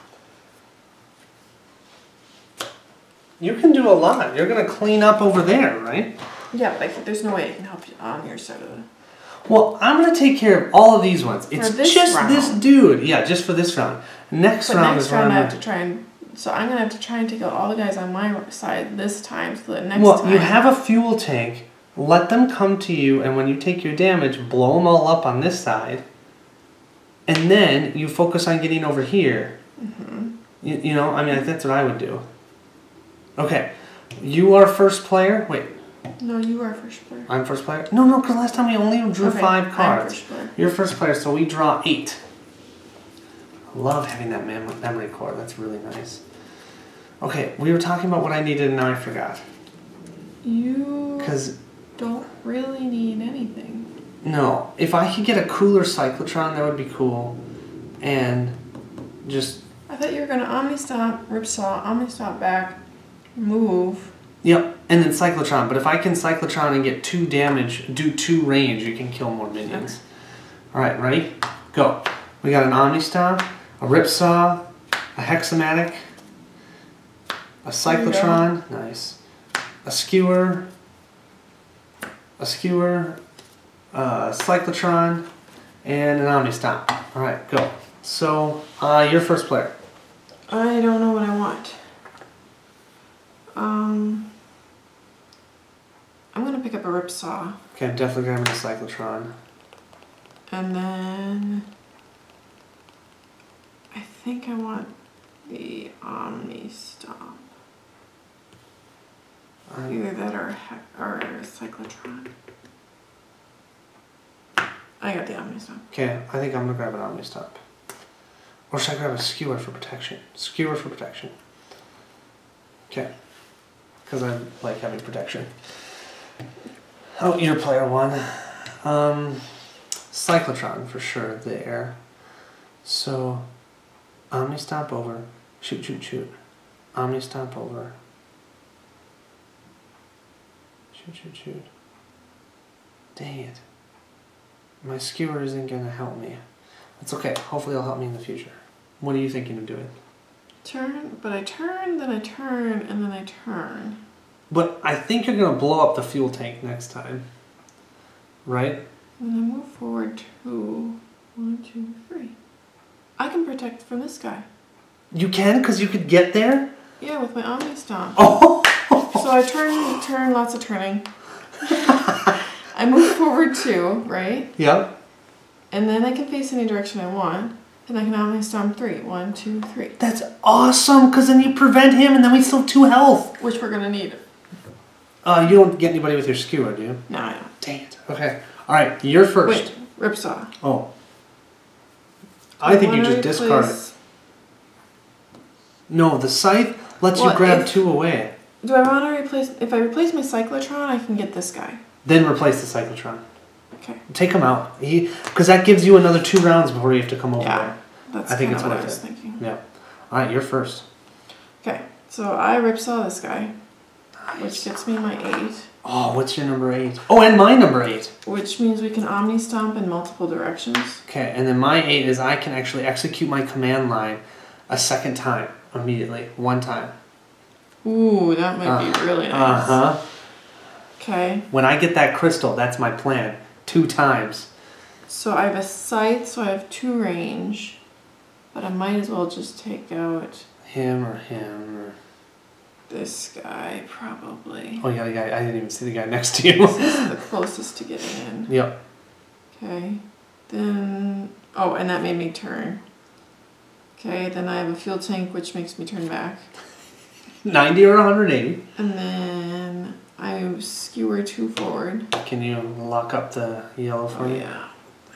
You can do a lot. You're going to clean up over there, right? Yeah, but I can, there's no way I can help you on your side of the... Well, I'm going to take care of all of these ones. It's this just round. this dude. Yeah, just for this round. Next but round next is round I round have to try and... So I'm going to have to try and take out all the guys on my side this time so that next well, time... you have a fuel tank let them come to you, and when you take your damage, blow them all up on this side. And then you focus on getting over here. Mm-hmm. You, you know, I mean, that's what I would do. Okay. You are first player. Wait. No, you are first player. I'm first player? No, no, because last time we only drew okay, five cards. I'm first player. You're first player, so we draw eight. I love having that mem memory core. That's really nice. Okay, we were talking about what I needed, and now I forgot. You Because don't really need anything. No, if I could get a cooler cyclotron, that would be cool. And just... I thought you were going to Omni-Stomp, Ripsaw, Omni-Stomp back, move. Yep, and then cyclotron. But if I can cyclotron and get two damage, do two range, you can kill more minions. Okay. Alright, ready? Go. We got an Omni-Stomp, a Ripsaw, a Hexamatic, a cyclotron, nice, a Skewer, a Skewer, Uh, cyclotron, and an Omni-Stomp. Alright, go. So, uh, you're first player. I don't know what I want. Um, I'm going to pick up a Ripsaw. Okay, I'm definitely grabbing a cyclotron. And then I think I want the Omni-Stomp. Um, Either that or, he- or a cyclotron. I got the Omni-Stomp. okay, I think I'm gonna grab an Omni-Stomp. Or should I grab a Skewer for protection? Skewer for protection. Okay. Because I like having protection. Oh, you're player one. Um, cyclotron for sure there. So, Omni-Stomp over. Shoot, shoot, shoot. Omni-Stomp over. Shoot, shoot, shoot. Dang it. My Skewer isn't going to help me. It's okay. Hopefully it'll help me in the future. What are you thinking of doing? Turn, but I turn, then I turn, and then I turn. But I think you're going to blow up the fuel tank next time. Right? And then I move forward to one, two, three. I can protect from this guy. You can? Because you could get there? Yeah, with my Omni-Stomp. Oh! So I turn, turn, lots of turning. I move forward two, right? Yep. And then I can face any direction I want. Then I can Omni-Stomp three. One, two, three. That's awesome, because then you prevent him and then we still have two health. Which we're going to need. Uh, you don't get anybody with your Skewer, do you? No, I don't. Dang it. Okay. Alright, you're first. Wait, Ripsaw. Oh. I think you just replace... discard it. No, the scythe lets well, you grab if, two away. Do I want to replace... If I replace my Cyclotron, I can get this guy. Then replace the Cyclotron. Okay. Take him out. He, because that gives you another two rounds before you have to come over yeah, there. That's I think kind it's of what worth I was it. thinking. Yeah. Alright, you're first. Okay, so I Ripsaw this guy. Nice. Which gets me my eight. Oh, what's your number eight? Oh, and my number eight. Which means we can Omni-Stomp in multiple directions. Okay, and then my eight is I can actually execute my command line a second time, immediately, one time. Ooh, that might Uh, be really nice. Uh-huh. Okay. When I get that crystal, that's my plan. Two times. So I have a sight, so I have two range. But I might as well just take out Him or him or... this guy, probably. Oh, yeah, the guy. I didn't even see the guy next to you. This is the closest to getting in. Yep. Okay. Then... Oh, and that made me turn. Okay, then I have a fuel tank, which makes me turn back. ninety or one hundred eighty. And then I skewer two forward. Can you lock up the yellow for Oh, me? yeah.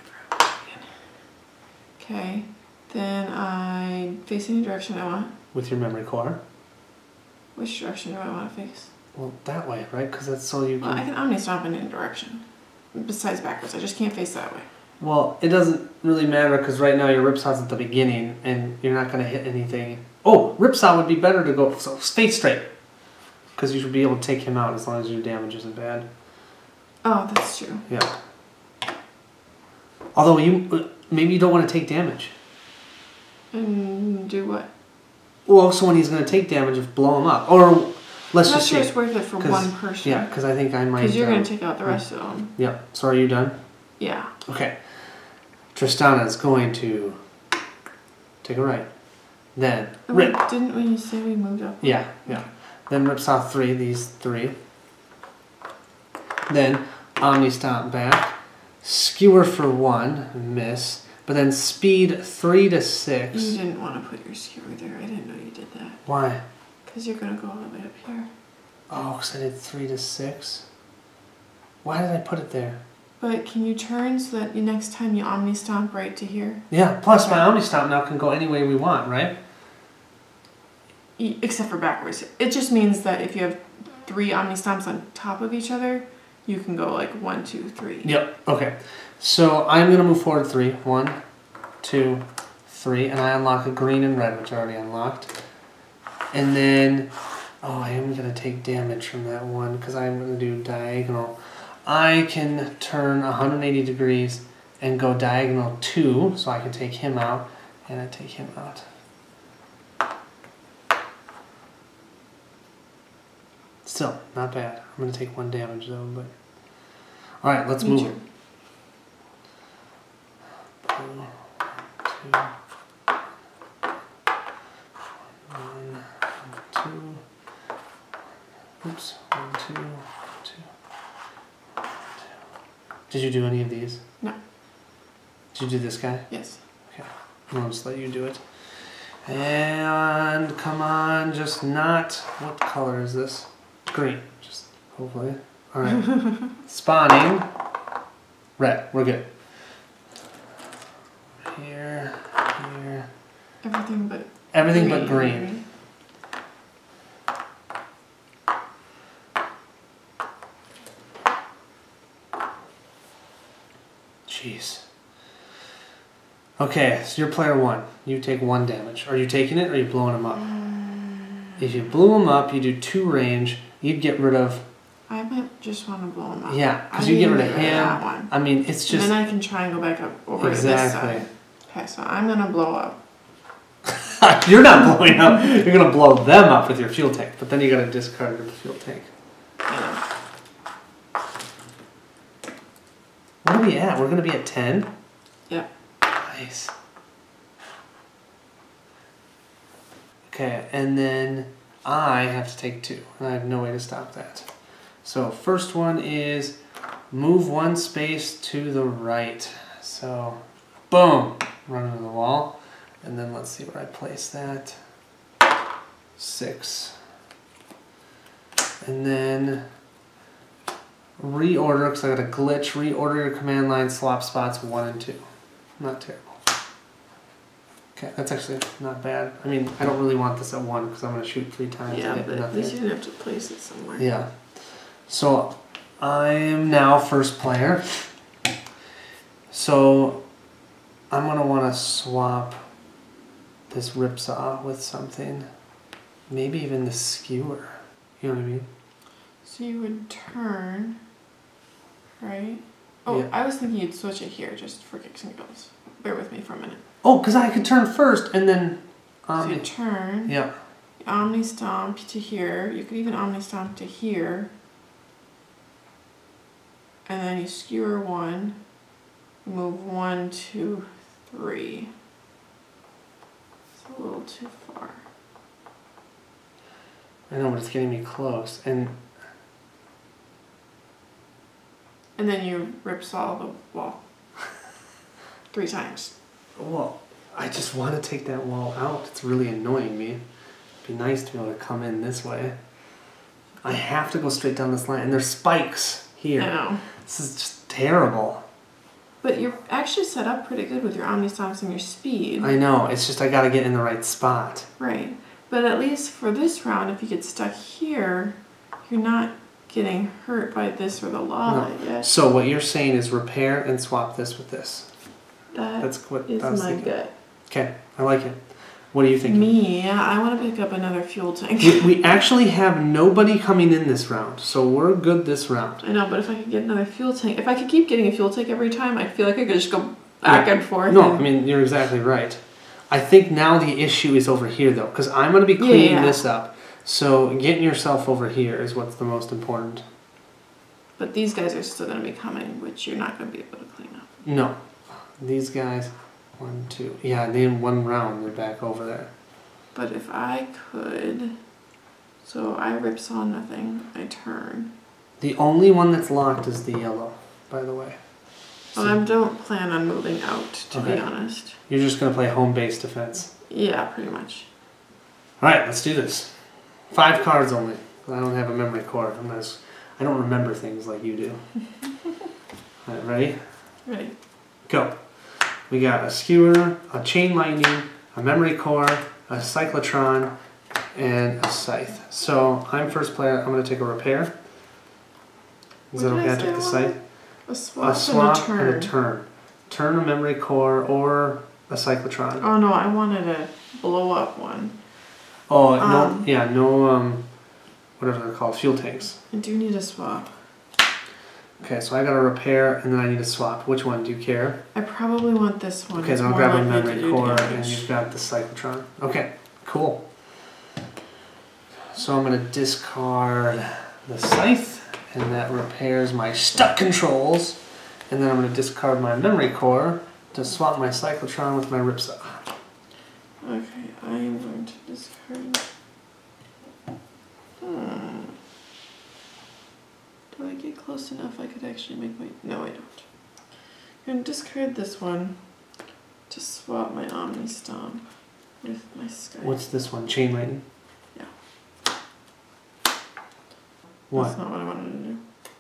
Okay. Then I face any direction I want. With your memory core? Which direction do I want to face? Well, that way, right? Because that's so you can... Well, I can Omni-Stomp in any direction. Besides backwards. I just can't face that way. Well, it doesn't really matter because right now your Ripsaw's at the beginning and you're not going to hit anything. Oh, Ripsaw would be better to go so face straight. Because you should be able to take him out as long as your damage isn't bad. Oh, that's true. Yeah. Although you... Maybe you don't want to take damage. And do what? Well, so when he's going to take damage, if blow him up. Or let's I'm not just sure see. it's worth it for one person. Yeah, because I think I might... Because you're um, going to take out the rest of them. Yep. So are you done? Yeah. Okay. Tristana is going to take a right. Then Oh, wait, rip. didn't we say we moved up? Yeah, yeah. Then rips off three, these three. Then Omni Stomp back. Skewer for one, miss. But then speed three to six. You didn't want to put your skewer there. I didn't know you did that. Why? Because you're going to go all the way up here. Oh, because I did three to six? Why did I put it there? But can you turn so that the next time you Omni Stomp right to here? Yeah, plus my Omni Stomp now can go any way we want, right? Except for backwards. It just means that if you have three Omni Stomps on top of each other, you can go like one, two, three. Yep, okay. So I'm going to move forward three. One, two, three. And I unlock a green and red, which I already unlocked. And then, oh, I am going to take damage from that one because I'm going to do diagonal. I can turn one hundred eighty degrees and go diagonal two, so I can take him out, and I take him out. Still, not bad. I'm going to take one damage though, but... Alright, let's Me move too. it. One, two, one, two, oops, one, two, two, one, two. Did you do any of these? No. Did you do this guy? Yes. Okay, I'll just let you do it. And come on, just not, what color is this? Green, just hopefully. Alright, spawning, red, we're good. Here, here. Everything but Everything green. but green. Jeez. Okay, so you're player one. You take one damage. Are you taking it or are you blowing him up? Mm. If you blew him up, you do two range. You'd get rid of... I might just want to blow him up. Yeah, because I you get need rid to of get rid him. that one. I mean, it's just... And then I can try and go back up over exactly. to this side. Okay, so I'm going to blow up. You're not blowing up. You're going to blow them up with your fuel tank. But then you got to discard your fuel tank. I What are we at? We're going to be at ten? Yep. Nice. Okay, and then I have to take two. And I have no way to stop that. So first one is move one space to the right. So, boom! Run into the wall. And then let's see where I place that. Six. And then reorder, because I got a glitch. Reorder your command line, swap spots one and two. Not terrible. Okay, that's actually not bad. I mean, I don't really want this at one because I'm going to shoot three times. Yeah, and get but at nothing. least you didn't have to place it somewhere. Yeah. So I'm now first player. So I'm going to want to swap this ripsaw with something. Maybe even the skewer. You know what I mean? So you would turn, right? Oh, Yeah. I was thinking you'd switch it here just for kicks and giggles. Bear with me for a minute. Oh, because I could turn first and then... Um, Um, so you turn, yeah. Omni Stomp to here. You could even Omni Stomp to here. And then you skewer one, move one, two, three. It's a little too far. I know, but it's getting me close. And And then you ripsaw the wall. Three times. well, I just want to take that wall out. It's really annoying me. It'd be nice to be able to come in this way. I have to go straight down this line. And there's spikes here. I know. This is just terrible. But you're actually set up pretty good with your Omni Stomps and your speed. I know. It's just I got to get in the right spot. Right. But at least for this round, if you get stuck here, you're not getting hurt by this or the lava No. yet. So what you're saying is repair and swap this with this. That That's what is I was my thinking. gut. Okay, I like it. What do you think? Me, I want to pick up another fuel tank. We, we actually have nobody coming in this round, so we're good this round. I know, but if I could get another fuel tank, if I could keep getting a fuel tank every time, I feel like I could just go back Yeah. and forth. No, and I mean, you're exactly right. I think now the issue is over here, though, because I'm going to be cleaning Yeah, yeah. this up. So getting yourself over here is what's the most important. But these guys are still going to be coming, which you're not going to be able to clean up. No. These guys, one, two. Yeah, they in one round, they're back over there. But if I could, so I ripsaw nothing, I turn. The only one that's locked is the yellow, by the way. So, well, I don't plan on moving out, to okay. be honest. You're just going to play home base defense? Yeah, pretty much. Alright, let's do this. Five cards only. I don't have a memory core. I'm not, I don't remember things like you do. Alright, ready? Ready. Go. We got a skewer, a chain lightning, a memory core, a cyclotron, and a scythe. So I'm first player. I'm going to take a repair. Is that okay? I took the scythe. A swap, a swap and a turn. And a turn. Turn a memory core or a cyclotron. Oh no, I wanted a blow up one. Oh um, no! Yeah, no. Um, whatever they're called, fuel tanks. I do need a swap. Okay, so I got a repair and then I need a swap. Which one? Do you care? I probably want this one. Okay, it's then I'll grab a likely memory to do core damage. and you've got the cyclotron. Okay, cool. So I'm going to discard the scythe and that repairs my stuck controls. And then I'm going to discard my memory core to swap my cyclotron with my ripsaw. Okay, I am going to discard. Hmm. Do I get close enough I could actually make my... No, I don't. I'm going to discard this one to swap my Omni Stomp with my Sky. What's this one? Chain lightning? Yeah. What? That's not what I wanted to do.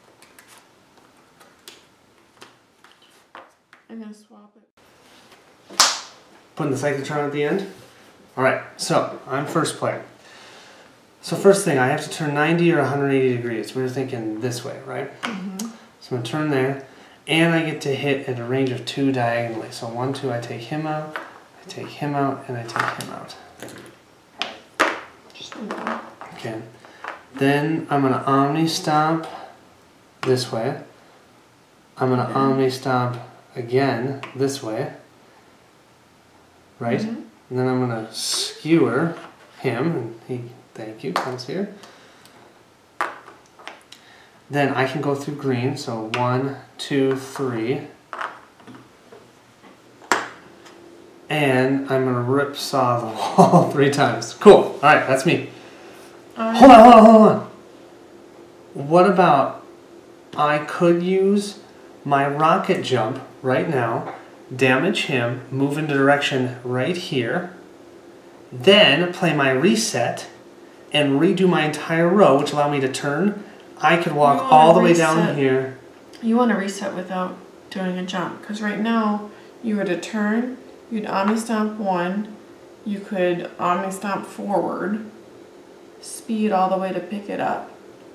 I'm going to swap it. Putting the cyclotron at the end? Alright, so I'm first player. So first thing, I have to turn ninety or one hundred eighty degrees. We were thinking this way, right? Mm-hmm. So I'm going to turn there, and I get to hit at a range of two diagonally. So one, two, I take him out, I take him out, and I take him out. Just one more. Okay. Then I'm going to Omni Stomp this way. I'm going to Okay. Omni Stomp again this way. Right? Mm-hmm. And then I'm going to skewer him, and he, thank you, comes here. Then I can go through green, so one, two, three. And I'm going to rip saw the wall three times. Cool. Alright, that's me. Uh, Hold on, hold on, hold on. What about I could use my rocket jump right now, damage him, move into direction right here, then play my reset and redo my entire row, which allow me to turn. I could walk all the way down reset. here. You want to reset without doing a jump, because right now you were to turn, you'd Omni Stomp one, you could Omni Stomp forward, speed all the way to pick it up.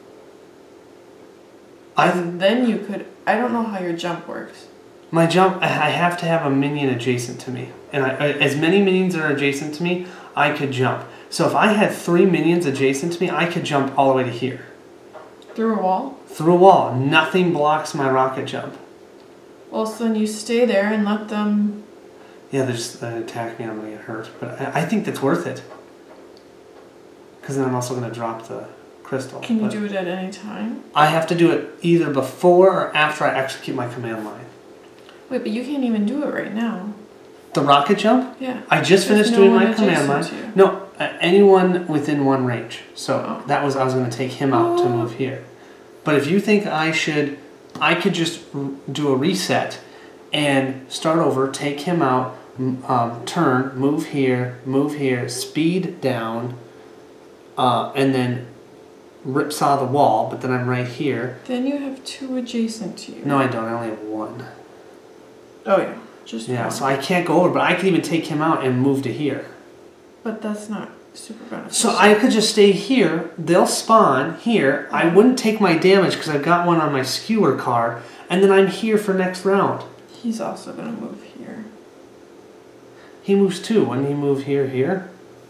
I And then you could, I don't know how your jump works. My jump, I have to have a minion adjacent to me. And I, as many minions are adjacent to me, I could jump. So if I had three minions adjacent to me, I could jump all the way to here. Through a wall? Through a wall. Nothing blocks my rocket jump. Well, so then you stay there and let them... Yeah, they just uh, attack me and I'm going to get hurt. But I, I think that's worth it. Because then I'm also going to drop the crystal. Can you but do it at any time? I have to do it either before or after I execute my command line. Wait, but you can't even do it right now. The rocket jump? Yeah. I just There's finished no doing one my command line. adjacent to you. No, uh, anyone within one range. So Oh. that was, I was going to take him out to Oh. move here. But if you think I should, I could just r- do a reset and start over, take him out, m- um, turn, move here, move here, speed down, uh, and then rip saw the wall, but then I'm right here. Then you have two adjacent to you. No, I don't. I only have one. Oh, yeah. Just Yeah, one. so I can't go over, but I can even take him out and move to here. But that's not super beneficial. So I could just stay here, they'll spawn here, I wouldn't take my damage because I've got one on my skewer card, and then I'm here for next round. He's also going to move here. He moves too, wouldn't he move here, here?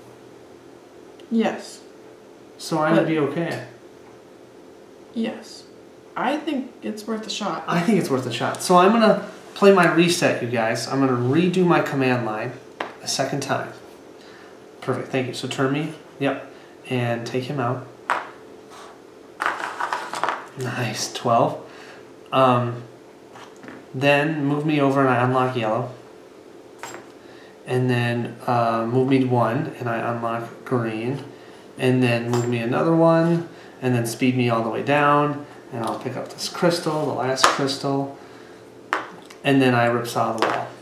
Yes. So I But- would be okay. Yes. I think it's worth a shot. I think it's worth a shot. So I'm going to play my reset, you guys. I'm going to redo my command line a second time. Perfect, thank you. So turn me, yep, and take him out. Nice, twelve. Um, then move me over and I unlock yellow. And then uh, move me one and I unlock green. And then move me another one and then speed me all the way down. And I'll pick up this crystal, the last crystal, and then I ripsaw the wall.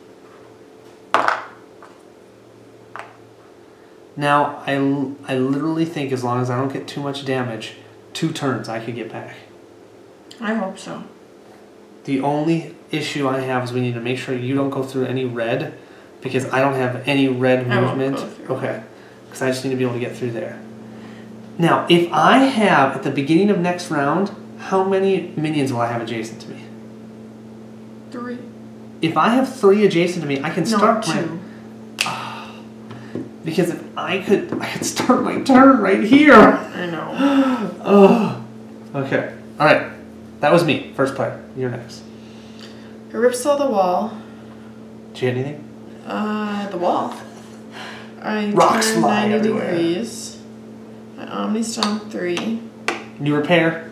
Now, I, I literally think as long as I don't get too much damage, two turns I could get back. I hope so. The only issue I have is we need to make sure you don't go through any red, because I don't have any red I won't movement. go through. Okay. Because I just need to be able to get through there. Now, if I have, at the beginning of next round, how many minions will I have adjacent to me? Three. If I have three adjacent to me, I can start no, my... two. Because if I could, I could start my turn right here. I know. Oh. Okay. All right. That was me. First player. You're next. I ripsaw the wall. Did you hit anything? Uh, the wall. I Rocks turn fly ninety everywhere. degrees. I Omni Stomp three. You repair.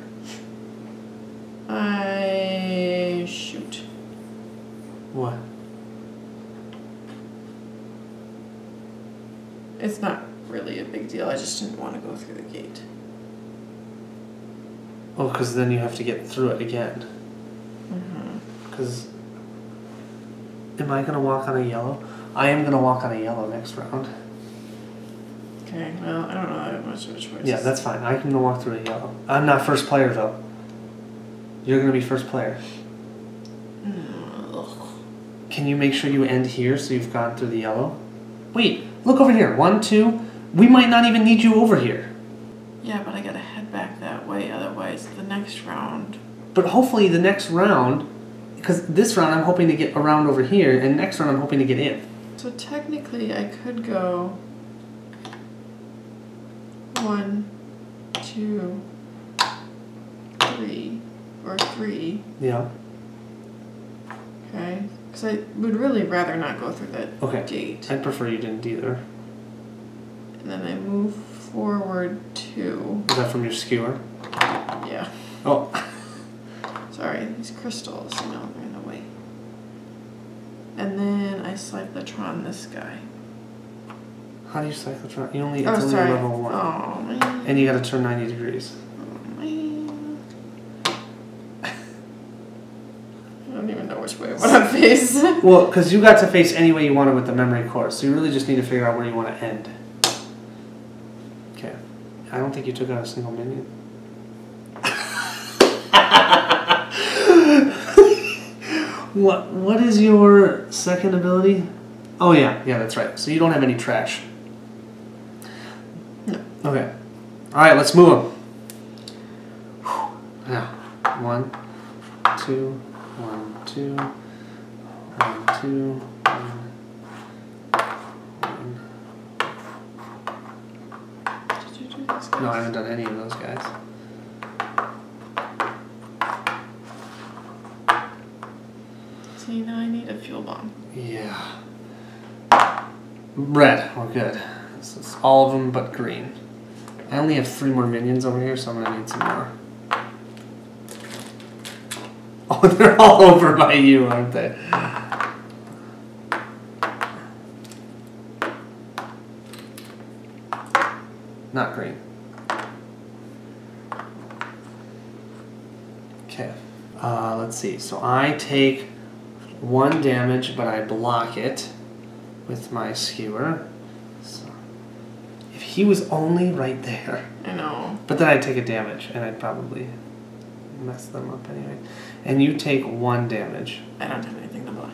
I shoot. What? It's not really a big deal. I just didn't want to go through the gate. Oh, because then you have to get through it again. Mm-hmm. Because... Am I going to walk on a yellow? I am going to walk on a yellow next round. Okay, well, I don't know that much of a choice. Yeah, that's fine. I can walk through a yellow. I'm not first player, though. You're going to be first player. Ugh. Can you make sure you end here so you've gone through the yellow? Wait, look over here. One, two. We might not even need you over here. Yeah, but I gotta head back that way, otherwise the next round. But hopefully the next round, because this round I'm hoping to get around over here, and next round I'm hoping to get in. So technically I could go one, two, three, or three. Yeah. Okay, because I would really rather not go through that Okay. gate. I'd prefer you didn't either. And then I move forward two. Is that from your skewer? Yeah. Oh. Sorry, these crystals, you know, they're in the way. And then I cyclotron this guy. How do you cyclotron? You only, it's Oh, only sorry. level one. Oh, man. And you gotta turn ninety degrees. Oh, man. I don't even know which way I want to face. Well, because you got to face any way you wanted with the memory core, so you really just need to figure out where you want to end. Okay. I don't think you took out a single minion. What What is your second ability? Oh yeah, yeah, that's right. So you don't have any trash. No. Okay. All right, let's move them. Now, one, two, one, two, one, two, one, one. Did you do this, guys? No, I haven't done any of those guys. See, now I need a fuel bomb. Yeah. Red, we're good. This is all of them but green. I only have three more minions over here, so I'm gonna need some more. Oh, they're all over by you, aren't they? Not green. Okay. Uh, let's see. So I take one damage, but I block it with my skewer. So if he was only right there. I know. But then I'd take a damage, and I'd probably mess them up anyway. And you take one damage. I don't have anything to block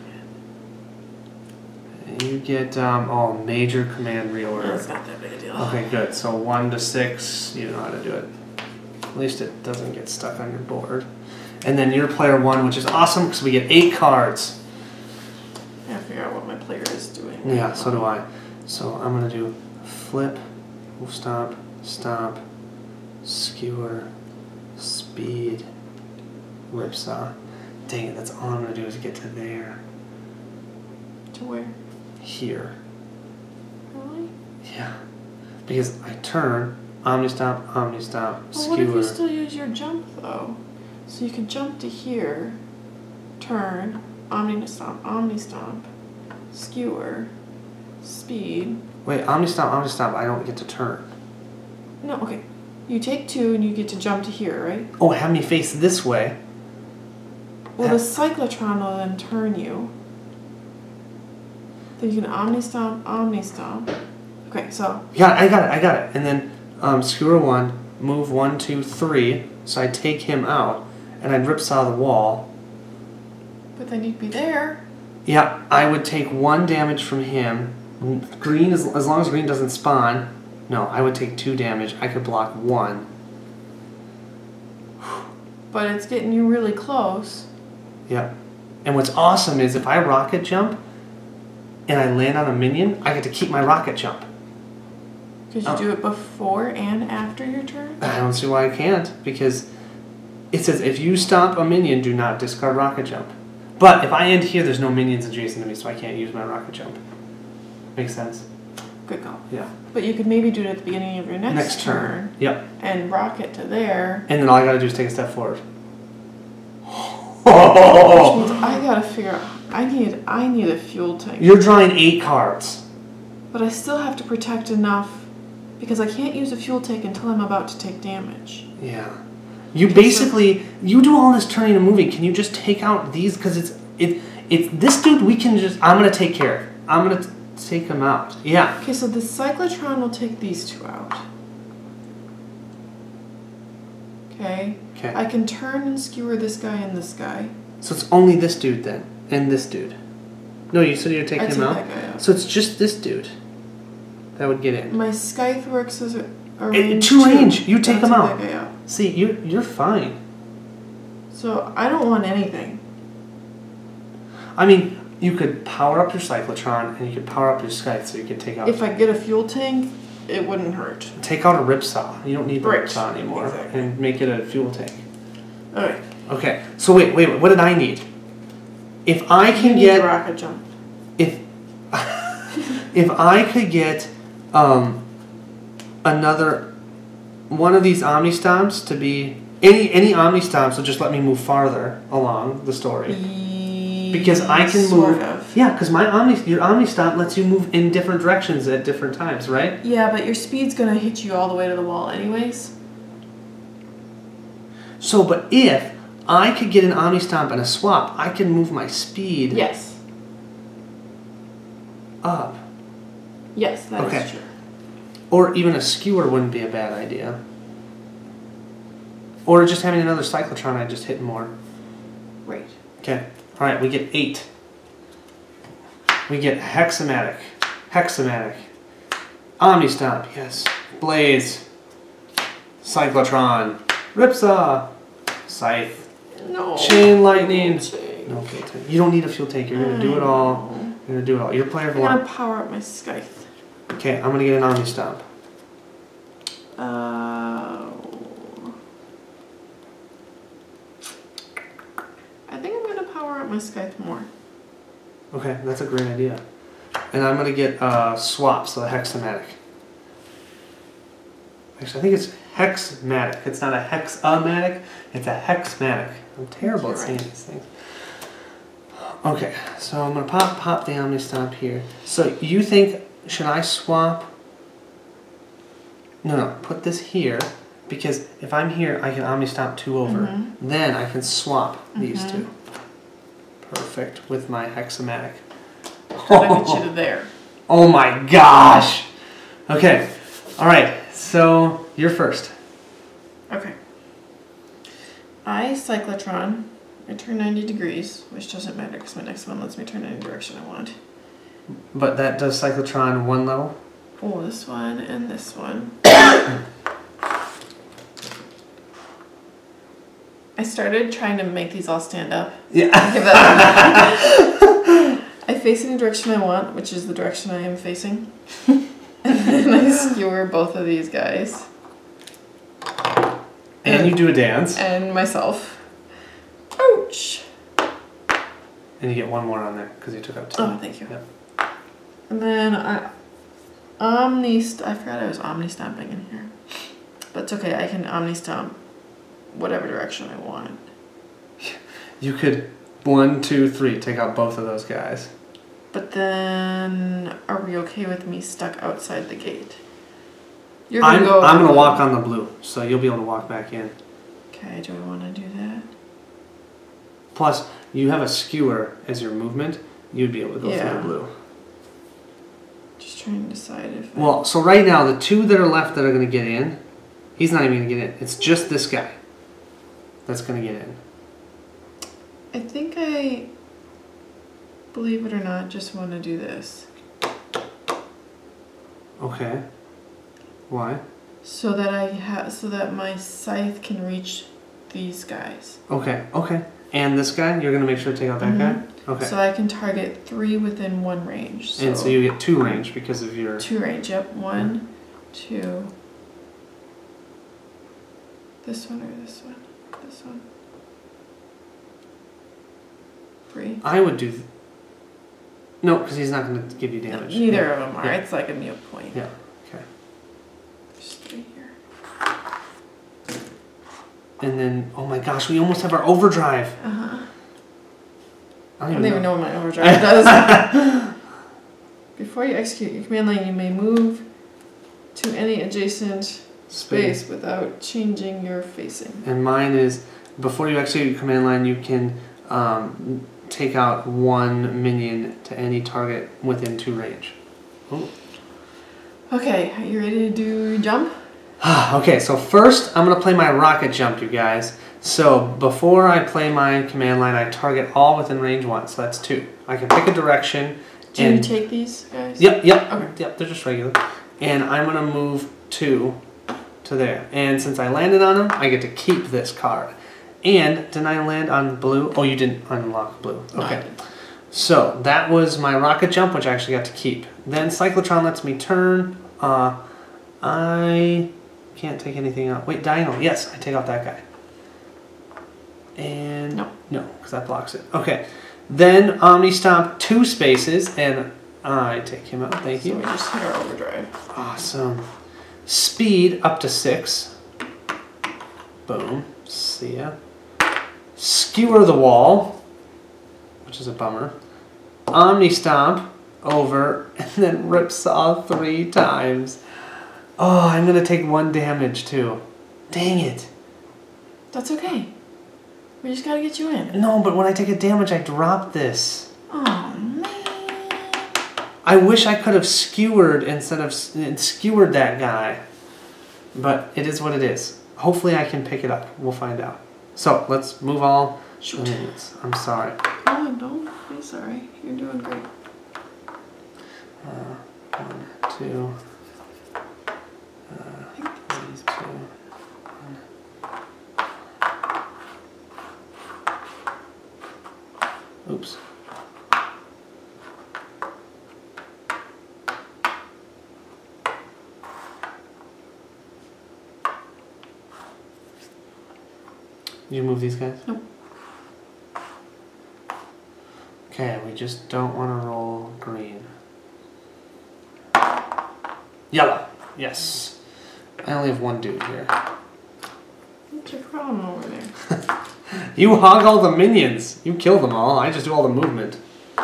it. And you get, um, oh, major command reorder. No, it's not that big a deal. Okay, good. So one to six, you know how to do it. At least it doesn't get stuck on your board. And then your player one, which is awesome because we get eight cards. I gotta figure out what my player is doing. Yeah, so do I. So I'm going to do flip, move, stomp, stomp, skewer, speed, whipsaw. Dang it, that's all I'm going to do is get to there. To where? Here. Really? Yeah. Because I turn, omni stomp, omni stomp, Well, skewer. what if you still use your jump though? So you could jump to here, turn, omni stomp, omni stomp, skewer, speed. Wait, omni stomp, omni stomp, I don't get to turn. No, okay. You take two and you get to jump to here, right? Oh, have me face this way. Well, the cyclotron will then turn you. Then you can omni stomp, omni stomp. Okay, so. Yeah, I got it, I got it. And then um, skewer one, move one, two, three. So I take him out, and I'd ripsaw the wall. But then you'd be there. Yeah, I would take one damage from him. Green, as, as long as green doesn't spawn. No, I would take two damage. I could block one. But it's getting you really close. Yep. And what's awesome is if I rocket jump and I land on a minion, I get to keep my rocket jump. Could you oh. do it before and after your turn? I don't see why I can't, because it says if you stomp a minion, do not discard rocket jump. But if I end here, there's no minions adjacent to me, so I can't use my rocket jump. Makes sense? Good call. Yeah. But you could maybe do it at the beginning of your next, next turn. turn. Yep. And rocket to there. And then all I gotta do is take a step forward. Which means I gotta figure out. I need. I need a fuel tank. You're drawing eight cards. But I still have to protect enough, because I can't use a fuel tank until I'm about to take damage. Yeah. You basically you do all this turning and moving. Can you just take out these? Because it's it it's this dude. We can just. I'm gonna take care of. I'm gonna. Take them out. Yeah. Okay, so the cyclotron will take these two out. Okay. Okay. I can turn and skewer this guy and this guy. So it's only this dude then, and this dude. No, you said you'd take I him take out? That guy out. So it's just this dude that would get in. My Scythe works as a, a range. Two range. You take him out. That guy out. See, you you're fine. So I don't want anything. I mean, you could power up your cyclotron and you could power up your Scythe so you could take out. If I get a fuel tank, it wouldn't hurt. Take out a ripsaw. You don't need the right. ripsaw anymore, exactly. and make it a fuel tank. All right. Okay. So wait, wait, wait. What did I need? If I can you need get a rocket jump. If if I could get um, another one of these Omni Stomps to be any any Omni Stomps will just let me move farther along the story. Because I can sort move, of. yeah. Because my Omni, your Omni Stomp lets you move in different directions at different times, right? Yeah, but your speed's gonna hit you all the way to the wall, anyways. So, but if I could get an Omni Stomp and a swap, I can move my speed. Yes. Up. Yes, that okay. is true. Or even a skewer wouldn't be a bad idea. Or just having another cyclotron, I just hit more. Right. Okay. All right, we get eight. We get Hexamatic, Hexamatic, Omni Stomp, yes, Blaze, Cyclotron, Ripsaw, Scythe, no. Chain Lightning. Chain. No fuel tank. You don't need a fuel tank. You're gonna do it all. You're gonna do it all. Your player I'm one. gonna power up my Scythe. Okay, I'm gonna get an Omni Stomp. Uh, I think I'm gonna power up my Scythe more. Okay, that's a great idea. And I'm gonna get uh, swap, so a Hexamatic. Actually, I think it's Hexmatic. It's not a Hexamatic, it's a Hexmatic. I'm terrible at saying these things. Okay, so I'm gonna pop pop the Omni Stomp here. So you think, should I swap? No, no, put this here, because if I'm here, I can Omni Stomp two over. Mm-hmm. Then I can swap mm-hmm. these two. Perfect, with my Hexamatic. Gotta get you to there. Oh my gosh! Okay, alright, so you're first. Okay. I cyclotron. I turn ninety degrees, which doesn't matter because my next one lets me turn any direction I want. But that does cyclotron one level? Oh, this one and this one. I started trying to make these all stand up. Yeah. I face any direction I want, which is the direction I am facing. And then I skewer both of these guys. And, and you do a dance. And myself. Ouch! And you get one more on there, because you took out two. Oh, thank you. Yep. And then I... Omni... St I forgot I was Omni Stomping in here. But it's okay, I can Omni Stomp whatever direction I want. You could, one, two, three, take out both of those guys. But then, are we okay with me stuck outside the gate? You're gonna I'm, go. I'm going to walk on the blue, so you'll be able to walk back in. Okay, do I want to do that? Plus, you have a skewer as your movement. You'd be able to go Yeah. through the blue. Just trying to decide if. Well, I... so right now, the two that are left that are going to get in, he's not even going to get in. It's just this guy that's going to get in. I think I, believe it or not, just want to do this. Okay. Why? So that I have, so that my scythe can reach these guys. Okay, okay. And this guy, you're going to make sure to take out that Mm-hmm. guy? Okay. So I can target three within one range. So and so you get two range because of your... Two range, yep. One, two. This one or this one? This one. Three. I would do... Th no, because he's not going to give you damage. No, neither yeah. of them are. Yeah. It's like a mute point. Yeah, okay. There's three here. And then, oh my gosh, we almost have our overdrive. Uh-huh. I I don't don't even even know. know what my overdrive does. Before you execute your command line, you may move to any adjacent space, space without changing your facing. And mine is, before you execute your command line, you can um, take out one minion to any target within two range. Ooh. Okay, are you ready to do jump? Okay, so first I'm going to play my rocket jump, you guys. So before I play my command line, I target all within range one, so that's two. I can pick a direction. Do and you take these guys? Yep, yep, okay. Yep, they're just regular. And I'm going to move two to there. And since I landed on them, I get to keep this card. And didn't I land on blue? Oh, you didn't unlock blue. Okay. No, so that was my rocket jump, which I actually got to keep. Then Cyclotron lets me turn. Uh, I can't take anything out. Wait, diagonal. Yes, I take out that guy. And no, no, because that blocks it. Okay. Then Omni Stomp two spaces, and I take him out. Thank so you. we just hit our overdrive. Awesome. Speed up to six. Boom. See ya. Skewer the wall, which is a bummer. Omni Stomp over, and then Ripsaw three times. Oh, I'm gonna take one damage too. Dang it. That's okay. We just gotta get you in. No, but when I take a damage, I drop this. Oh, man. I wish I could have skewered instead of skewered that guy. But it is what it is. Hopefully I can pick it up. We'll find out. So, let's move all Shoot. minutes. I'm sorry. Oh, don't be sorry. You're doing great. Uh, one, two... Uh, these two... One. Oops. Did you move these guys? Nope. Okay, we just don't want to roll green. Yellow. Yes. I only have one dude here. What's your problem over there? You hog all the minions. You kill them all. I just do all the movement.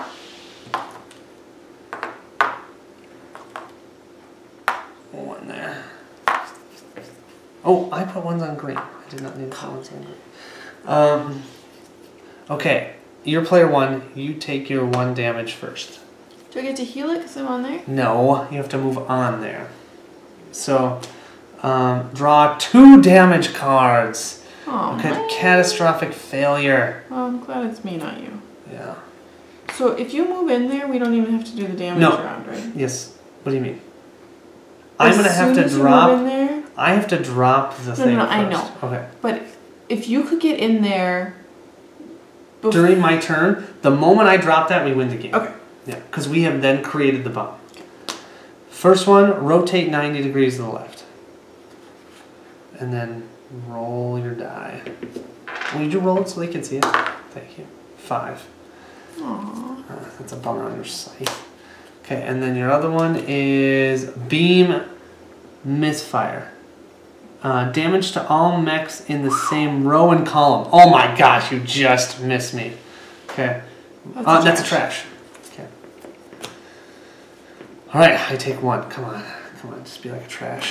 One there. Oh, I put ones on green. I did not need to put ones on green. Um, okay, you're player one. You take your one damage first. Do I get to heal it because I'm on there? No, you have to move on there. So, um, draw two damage cards. Oh, Okay, man. catastrophic failure. Well, I'm glad it's me, not you. Yeah. So if you move in there, we don't even have to do the damage No. round, right? Yes. What do you mean? I'm gonna have As to soon as you drop. move in there, I have to drop the No, thing no, no, first. I know. Okay. but if you could get in there bef- During my turn, the moment I drop that, we win the game. Okay. Yeah, because we have then created the bomb. First one, rotate ninety degrees to the left. And then roll your die. Will you roll it so they can see it? Thank you. Five. Aww. Uh, that's a bummer on your scythe. Okay, and then your other one is beam misfire. Uh, damage to all mechs in the same row and column. Oh my gosh, you just missed me. Okay. That's Uh, a that's a trash. trash. Okay. Alright, I take one. Come on. Come on, just be like a trash.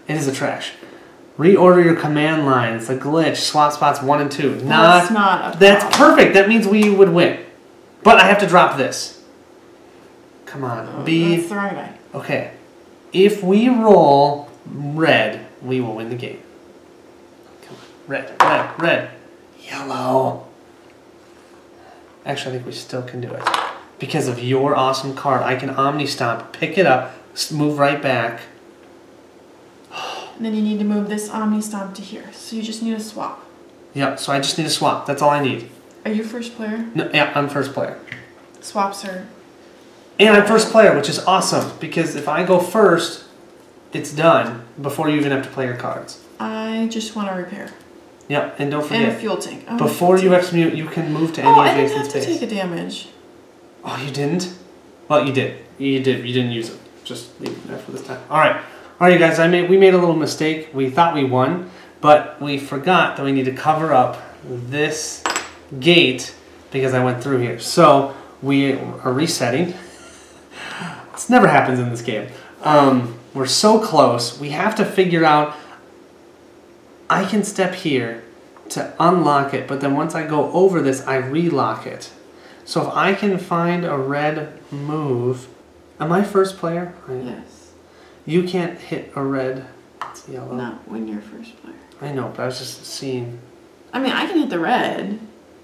It is a trash. Reorder your command lines. The glitch. Swap spots one and two. That's not. not a That's problem. perfect. That means we would win. But I have to drop this. Come on. Oh, B. that's the wrong guy. Okay. If we roll red, we will win the game. Come on. Red, red, red. Yellow. Actually, I think we still can do it. Because of your awesome card, I can Omni Stomp, pick it up, move right back. And then you need to move this Omni Stomp to here. So you just need a swap. Yep, so I just need a swap. That's all I need. Are you first player? No, yeah, I'm first player. Swaps are... And I'm first player, which is awesome. Because if I go first, it's done before you even have to play your cards. I just want to repair. Yep, and don't forget. And a fuel tank. Oh, before you tank. exmute, you can move to any oh, I didn't adjacent have to space. take a damage. Oh, you didn't? Well, you did. You did. You didn't use it. Just leave it there for this time. All right. All right, you guys. I made. We made a little mistake. We thought we won, but we forgot that we need to cover up this gate because I went through here. So we are resetting. This never happens in this game. Um, we're so close. We have to figure out... I can step here to unlock it, but then once I go over this, I relock it. So if I can find a red move... Am I first player? Yes. You can't hit a red... It's yellow. Not when you're first player. I know, but I was just seeing... I mean, I can hit the red.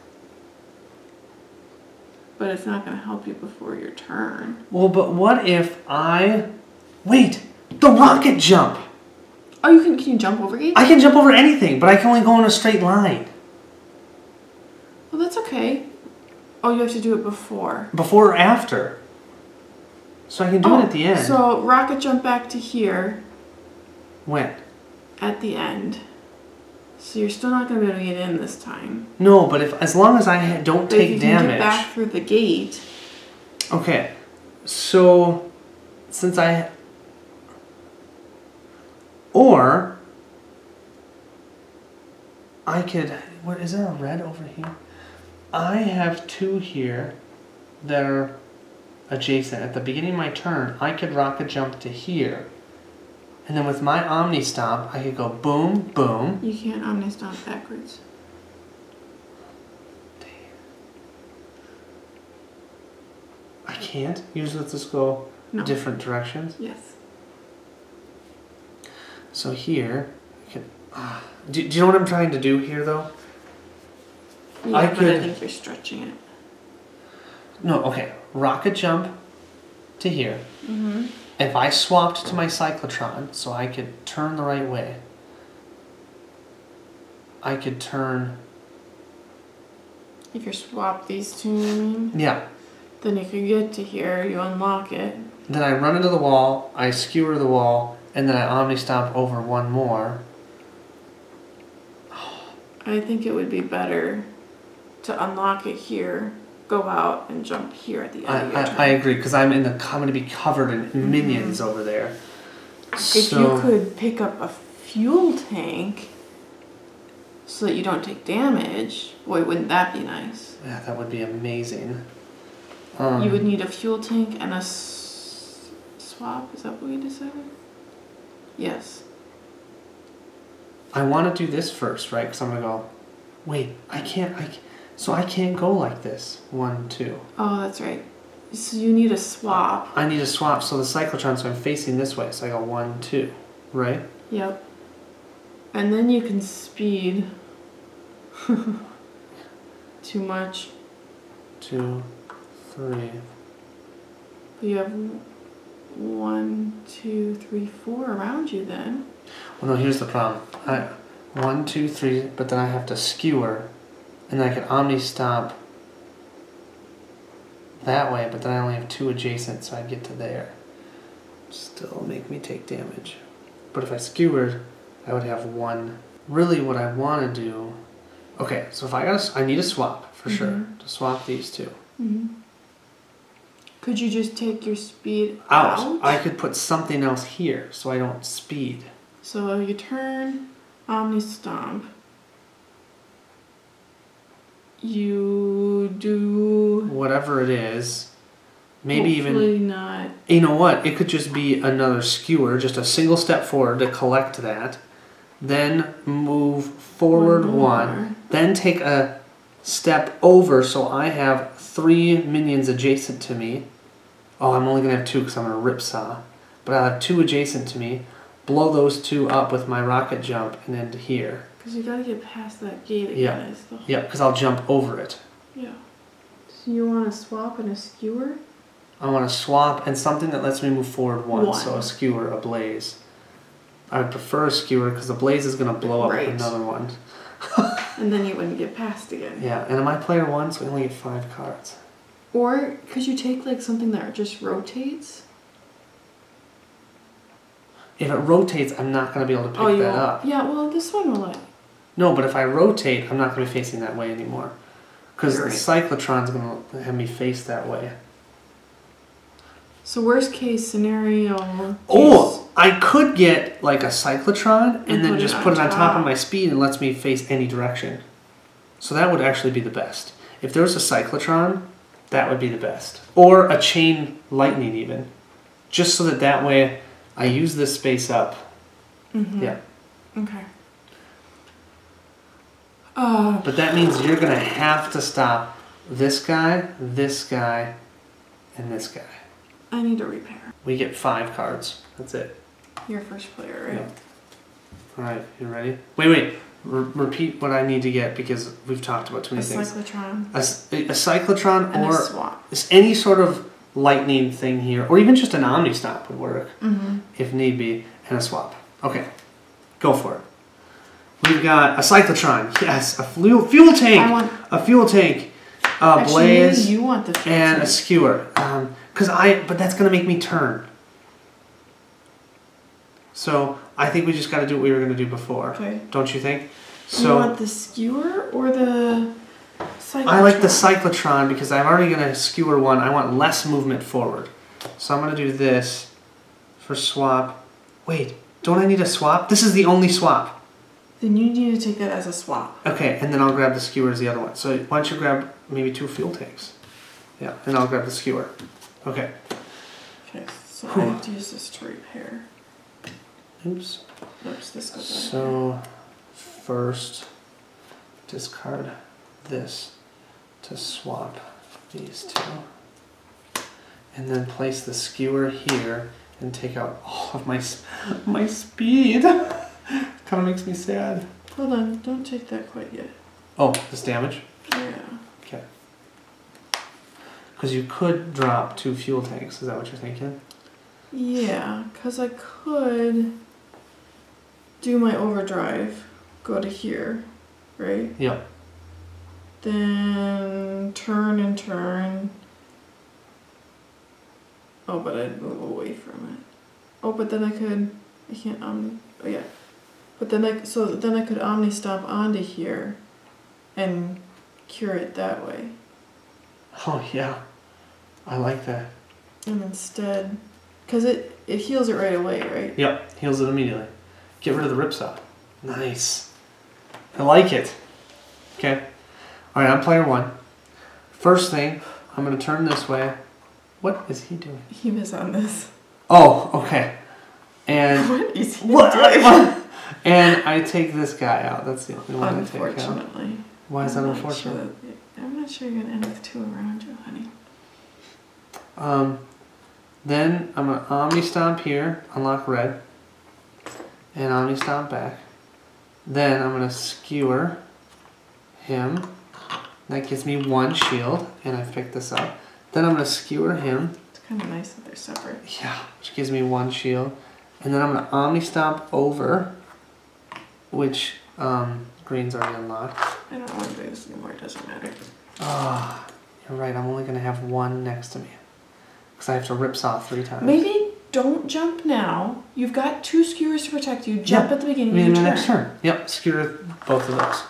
But it's not going to help you before your turn. Well, but what if I... Wait! The rocket jump! Oh, you can, can you jump over gates? I can jump over anything, but I can only go in a straight line. Well, that's okay. Oh, you have to do it before. Before or after. So I can do oh, it at the end. So, rocket jump back to here. When? At the end. So you're still not going to be able to get in this time. No, but if as long as I ha don't but take if you damage. Can get back through the gate. Okay, so since I or I could. What is there a red over here? I have two here that are adjacent. At the beginning of my turn, I could rocket jump to here. And then with my Omni Stomp, I could go boom, boom. You can't Omni Stomp backwards. I can't? Usually let's just go No. different directions. Yes. So here, I can, uh, do, do you know what I'm trying to do here though? Yeah, I but could- I think you're stretching it. No, okay. Rocket jump to here. Mm-hmm. If I swapped to my cyclotron, so I could turn the right way, I could turn, If you swap these two, you mean? yeah. Then you could get to here, you unlock it. Then I run into the wall, I skewer the wall, and then I Omni Stomp over one more. I think it would be better to unlock it here, go out, and jump here at the end I, of your turn. I, I agree, because I'm in the I'm going to be covered in minions mm-hmm. over there. If so, you could pick up a fuel tank so that you don't take damage, boy, wouldn't that be nice? Yeah, that would be amazing. Um, You would need a fuel tank and a s swap. Is that what we decided? Yes. I want to do this first, right? Because I'm going to go, wait, I can't, I, so I can't go like this. One, two. Oh, that's right. So you need a swap. I need a swap, so the cyclotron, so I'm facing this way. So I go one, two, right? Yep. And then you can speed. Too much. Two, three. You have one, two, three, four around you then. Well, no, here's the problem. I, one, two, three, but then I have to skewer, and then I can Omni Stomp that way, but then I only have two adjacent, so I get to there. Still make me take damage. But if I skewered, I would have one. Really, what I want to do... Okay, so if I got a, I need a swap, for mm-hmm. sure, to swap these two. Mm-hmm. Could you just take your speed out? out? I could put something else here, so I don't speed. So you turn, Omni Stomp. You do... Whatever it is. Maybe Hopefully even... not. You know what? It could just be another skewer, just a single step forward to collect that. Then move forward One one. Then take a step over so I have three minions adjacent to me. Oh, I'm only going to have two because I'm going to ripsaw. But I'll have two adjacent to me. Blow those two up with my rocket jump and then to here. Because you got to get past that gate again. Yeah, Is the yeah, because I'll jump over it. Yeah. So you want to swap and a skewer? I want to swap and something that lets me move forward one. One. So a skewer, a blaze. I would prefer a skewer because the blaze is going to blow up Right. another one. And then you wouldn't get past again. Yeah, and am I player one, so I only get five cards. Or could you take like something that just rotates? If it rotates, I'm not going to be able to pick oh, you that won't. up. Yeah, well, this one will like. No, but if I rotate, I'm not going to be facing that way anymore. Because the Right. cyclotron's going to have me face that way. So worst case scenario. Oh, I could get like a cyclotron and, And then put it just on put it on top of top. my speed and lets me face any direction. So that would actually be the best. If there was a cyclotron, that would be the best. Or a chain lightning even. Just so that that way I use this space up. Mm-hmm. Yeah. Okay. Uh, But that means you're going to have to stop this guy, this guy, and this guy. I need to repair. We get five cards. That's it. You're first player, right? Yeah. All right, you ready? Wait, wait. Re- repeat what I need to get because we've talked about too A many things. cyclotron. A, s- a cyclotron And or a swap. s- any sort of lightning thing here, or even just an omni stop would work Mm-hmm. if need be, and a swap. Okay, go for it. We've got a cyclotron. Yes, a fuel fuel tank. I want. A fuel tank. A Actually, blaze. maybe you want the fuel And tank. a skewer. Um, cause I, but that's gonna make me turn. So I think we just got to do what we were gonna do before. Okay. Don't you think? You So want the skewer or the cyclotron? I like the cyclotron because I'm already gonna skewer one. I want less movement forward. So I'm gonna do this for swap. Wait, don't I need a swap? This is the only swap. Then you need to take that as a swap. Okay, and then I'll grab the skewer as the other one. So why don't you grab maybe two fuel tanks? Yeah, and I'll grab the skewer. Okay. Okay, so I have to use this to repair. Oops. Oops, this goes right here. So first discard this to swap these two. And then place the skewer here and take out all of my s- my speed. Kind of makes me sad. Hold on, don't take that quite yet. Oh, this damage? Yeah. Okay. Because you could drop two fuel tanks. Is that what you're thinking? Yeah, because I could do my overdrive, go to here, right? Yep. Then turn and turn. Oh, but I'd move away from it. Oh, but then I could, I can't, um, oh yeah. But then I, so then I could omni stop onto here and cure it that way. Oh, yeah. I like that. And instead, because it, it heals it right away, right? Yep. Heals it immediately. Get rid of the ripsaw. Nice. I like it. Okay. All right, I'm player one. First thing, I'm going to turn this way. What is he doing? He was on this. Oh, okay. And What is he what? doing? And I take this guy out. That's the only one I take out. Unfortunately. Why is that I'm not unfortunate? sure that- I'm not sure you're gonna end with two around you, honey. Um, then I'm gonna Omni Stomp here, unlock red, and Omni Stomp back. Then I'm gonna Skewer him. That gives me one shield, and I've picked this up. Then I'm gonna Skewer him. It's kind of nice that they're separate. Yeah, which gives me one shield. And then I'm gonna Omni Stomp over, which um, green's already unlocked. I don't want to do this anymore, it doesn't matter. Ah, you're right. I'm only gonna have one next to me because I have to ripsaw three times. Maybe don't jump now. You've got two skewers to protect you. Jump Yeah. at the beginning Maybe of the your next turn. turn. Yep, skewer both of those.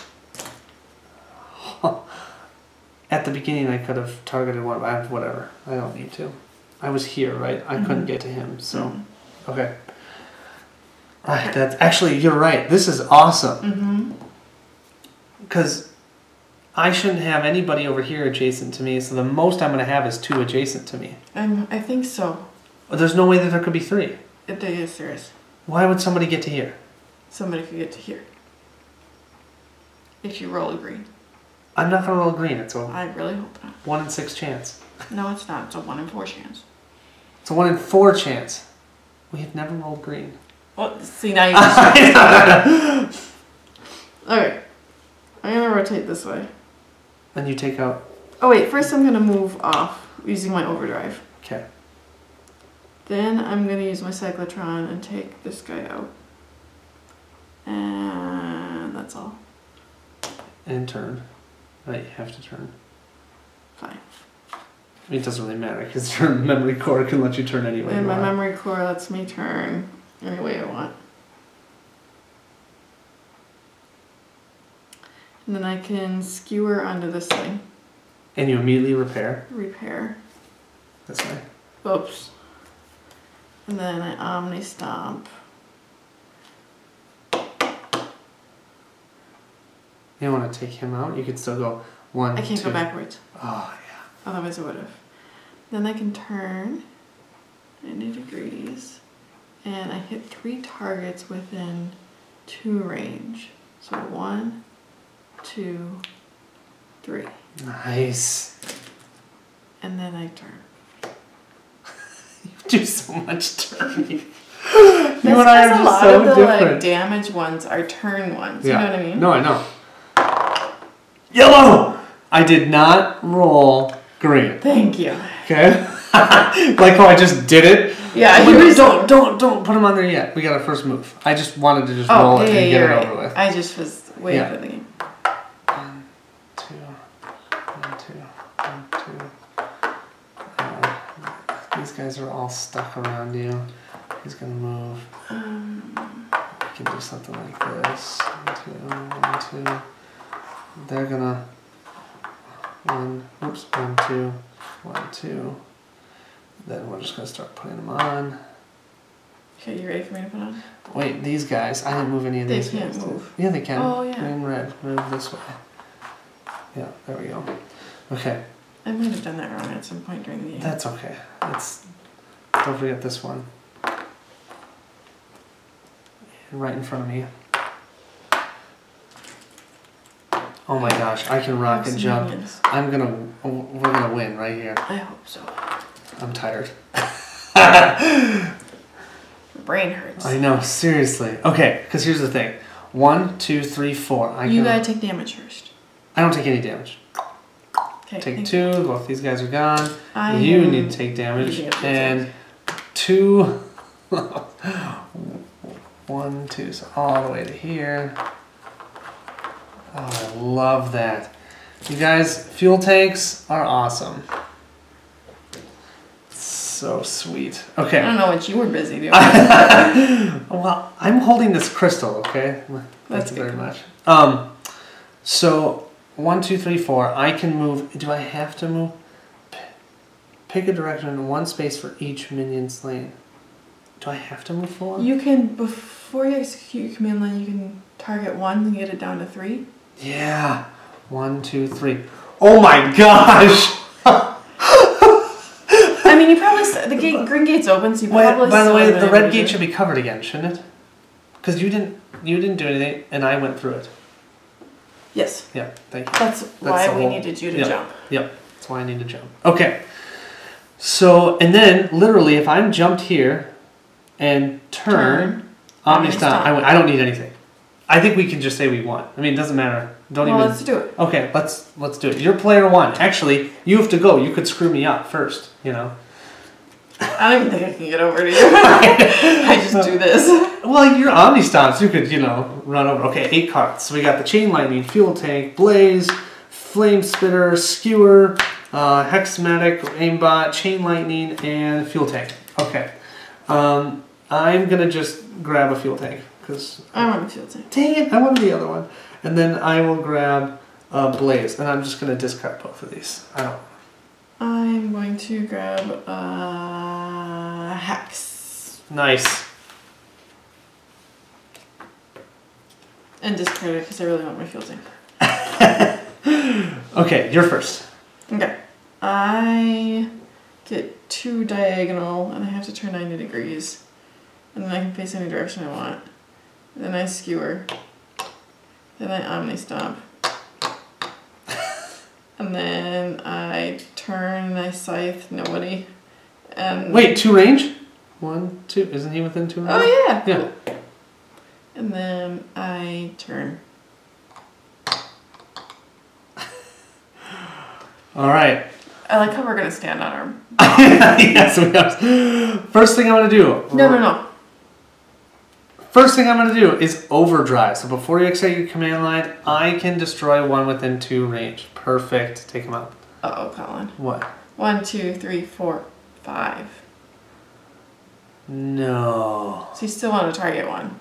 At the beginning, I could have targeted one, but I have whatever. I don't need to. I was here, right? I Mhm. couldn't get to him, so Mhm. okay. Right, that's actually you're right. This is awesome Mm-hmm. because I shouldn't have anybody over here adjacent to me, so the most I'm going to have is two adjacent to me. I'm, I think so. There's no way that there could be three. It is, there is. Why would somebody get to here? Somebody could get to here. If you roll a green. I'm not going to roll green. It's a I really hope not. one in six chance. No, it's not. It's a one in four chance. It's a one in four chance. We have never rolled green. Well, see, now you just... Okay. I'm going to rotate this way. And you take out... Oh, wait. First, I'm going to move off using my overdrive. Okay. Then I'm going to use my cyclotron and take this guy out. And that's all. And turn. Right, you have to turn. Fine. I mean, it doesn't really matter because your memory core can let you turn anyway. And my memory core lets me turn any way I want. And then I can skewer onto this thing. And you immediately repair. Repair. This way. Oops. And then I omni stomp. You want to take him out? You could still go one, I can't two. go backwards. Oh, yeah. Otherwise I would have. Then I can turn ninety degrees. And I hit three targets within two range. So one, two, three. Nice. And then I turn. You do so much turning. You That's and I are a just lot so of the different. like damage ones are turn ones. Yeah. You know what I mean? No, I know. Yellow! I did not roll green. Thank you. Okay? Like how I just did it. Yeah, But you were don't, don't, don't put him on there yet. We got our first move. I just wanted to just Oh, roll yeah, it and yeah, get you're it right. over with. I just was waiting Yeah. for the game. One, two, one, two, one, two. Uh, these guys are all stuck around you. He's gonna move. Um, You can do something like this. One, two, one, two. They're gonna one, oops, one, two, one, two. Then we're just gonna start putting them on. okay, you ready for me to put on? Wait, these guys, I didn't move any of They these can't guys. move. Yeah, they can. Oh, yeah. Green, red, move this way. Yeah, there we go. Okay, I might have done that wrong at some point during the game. that's okay. It's, don't forget this one. Right in front of me. Oh my gosh, I can rock and Some jump. minions. I'm gonna, we're gonna win right here. I hope so. I'm tired. My brain hurts. I know, seriously. Okay, because here's the thing. One, two, three, four. I you can, gotta take damage first. I don't take any damage. Okay. Take thank two, you. both these guys are gone. I You am need to take damage. using it to And two, one, two, so all the way to here. Oh, I love that. You guys, fuel tanks are awesome. So sweet. Okay. I don't know what you were busy doing. Well, I'm holding this crystal, okay? Thank That's you good. very much. Um, so, one, two, three, four. I can move. Do I have to move? P- Pick a direction and one space for each minion slain. Do I have to move forward? You can, before you execute your command line, you can target one and get it down to three. Yeah. One, two, three. Oh my gosh! I mean, you probably st- the gate, green gate's open, so you Wait, probably. by the still way, have been the able red to gate do should it. be covered again, shouldn't it? Because you didn't, you didn't do anything, and I went through it. Yes. Yeah, thank you. That's, why the we whole- needed you to yep. jump. Yep, that's why I need to jump. Okay. So, and then, literally, if I'm jumped here and turn, Turn. Omni Omni stop, stop. I, win. I don't need anything. I think we can just say we won. I mean, it doesn't matter. Don't Well, even. let's do it. Okay, let's let's do it. You're player one. Actually, you have to go. You could screw me up first. You know. I don't even think I can get over to you. I just do this. Well, you're Omni stops. You could, you know, run over. Okay, eight cards. So we got the chain lightning, fuel tank, blaze, flame spitter, skewer, uh, hexmatic, aimbot, chain lightning, and fuel tank. Okay. Um, I'm gonna just grab a fuel tank because. I want the field tank. Dang it! I wanted the other one. And then I will grab uh, blaze, and I'm just gonna discard both of these. I don't. I'm going to grab uh, Hex. Nice. And discard it because I really want my field tank. Okay, you're first. Okay. I get two diagonal and I have to turn ninety degrees. And then I can face any direction I want. Then I skewer. Then I omni stomp. And then I turn and I scythe nobody. And wait, two range? One, two. Isn't he within two range? oh yeah. Yeah. And then I turn. All right. I like how we're gonna stand on our. Yes, we are. First thing I'm gonna do. No, no, no. First thing I'm gonna do is overdrive. So before you exit your command line, I can destroy one within two range. Perfect. Take him out. Uh oh, Colin. What? One, two, three, four, five. No. So you still want to target one.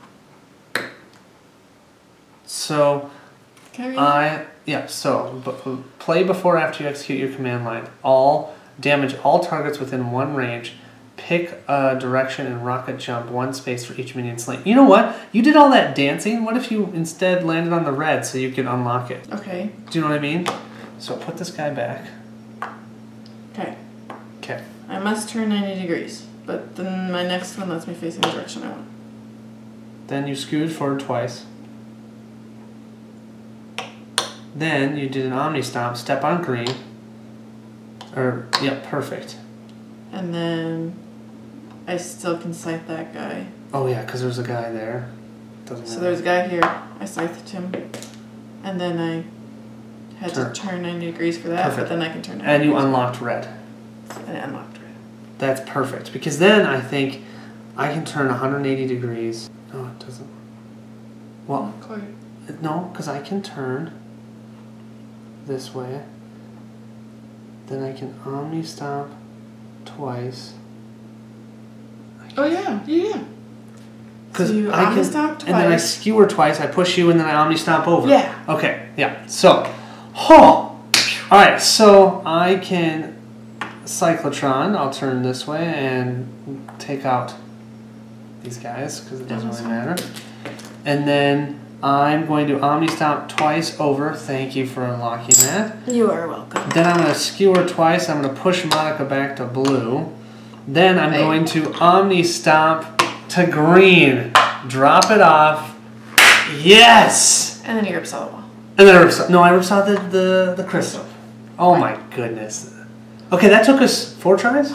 So Can I read? I yeah. So b- play before after you execute your command line. All damage all targets within one range. Pick a direction and rocket jump one space for each minion slain. You know what? You did all that dancing. What if you instead landed on the red so you could unlock it? Okay. Do you know what I mean? So put this guy back. Okay. Okay. I must turn ninety degrees, but then my next one lets me face any direction I want. Then you scooted forward twice. Then you did an omni stomp, step on green. Or yeah, perfect. And then I still can scythe that guy. Oh yeah, because there's a guy there. Doesn't So matter. there's a guy here. I scythed him. And then I had Turn. to turn ninety degrees for that, Perfect. but then I can turn ninety And you degrees. unlocked red. And I unlocked red. That's perfect. Because then I think I can turn one hundred eighty degrees. No, it doesn't. Well, Okay. no, because I can turn this way. Then I can omni stomp twice. Oh yeah, yeah, yeah. Because So you I omni can, stomp and then I twice. skewer twice. I push you, and then I omni stomp over. Yeah. Okay. Yeah. So, oh, all right. So I can cyclotron. I'll turn this way and take out these guys because it doesn't really matter. And then I'm going to omni stomp twice over. Thank you for unlocking that. You are welcome. Then I'm going to skewer twice. I'm going to push Monica back to blue. Then I'm Hey. going to omni stomp to green. Drop it off. Yes! And then you rip solid wall. And then I ripped no, I ripped out the, the, the crystal. Oh my goodness. Okay, that took us four tries?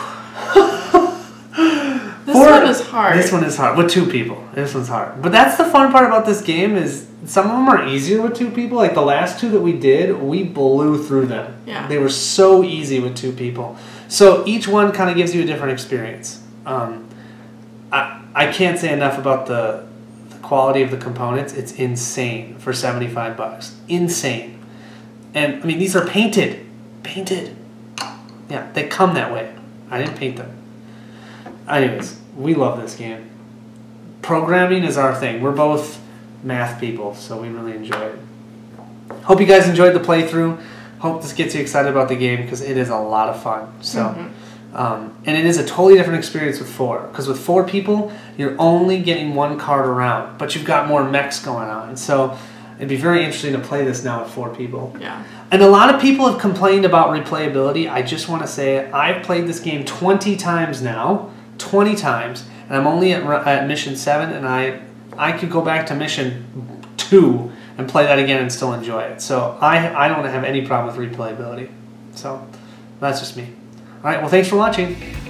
This Four- one is hard. This one is hard. With two people. This one's hard. But that's the fun part about this game is some of them are easier with two people. Like the last two that we did, we blew through them. Yeah. They were so easy with two people. So each one kind of gives you a different experience. Um, I, I can't say enough about the, the quality of the components. It's insane for seventy-five bucks. Insane. And I mean, these are painted. Painted. Yeah, they come that way. I didn't paint them. Anyways, we love this game. Programming is our thing. We're both math people, so we really enjoy it. Hope you guys enjoyed the playthrough. Hope this gets you excited about the game because it is a lot of fun. So, mm-hmm. um, and it is a totally different experience with four. Because with four people, you're only getting one card around, but you've got more mechs going on. So it'd be very interesting to play this now with four people. Yeah. And a lot of people have complained about replayability. I just want to say I've played this game twenty times now. twenty times. And I'm only at, at mission seven, and I I could go back to mission two and play that again and still enjoy it. So I, I don't have any problem with replayability. So that's just me. All right, well, thanks for watching.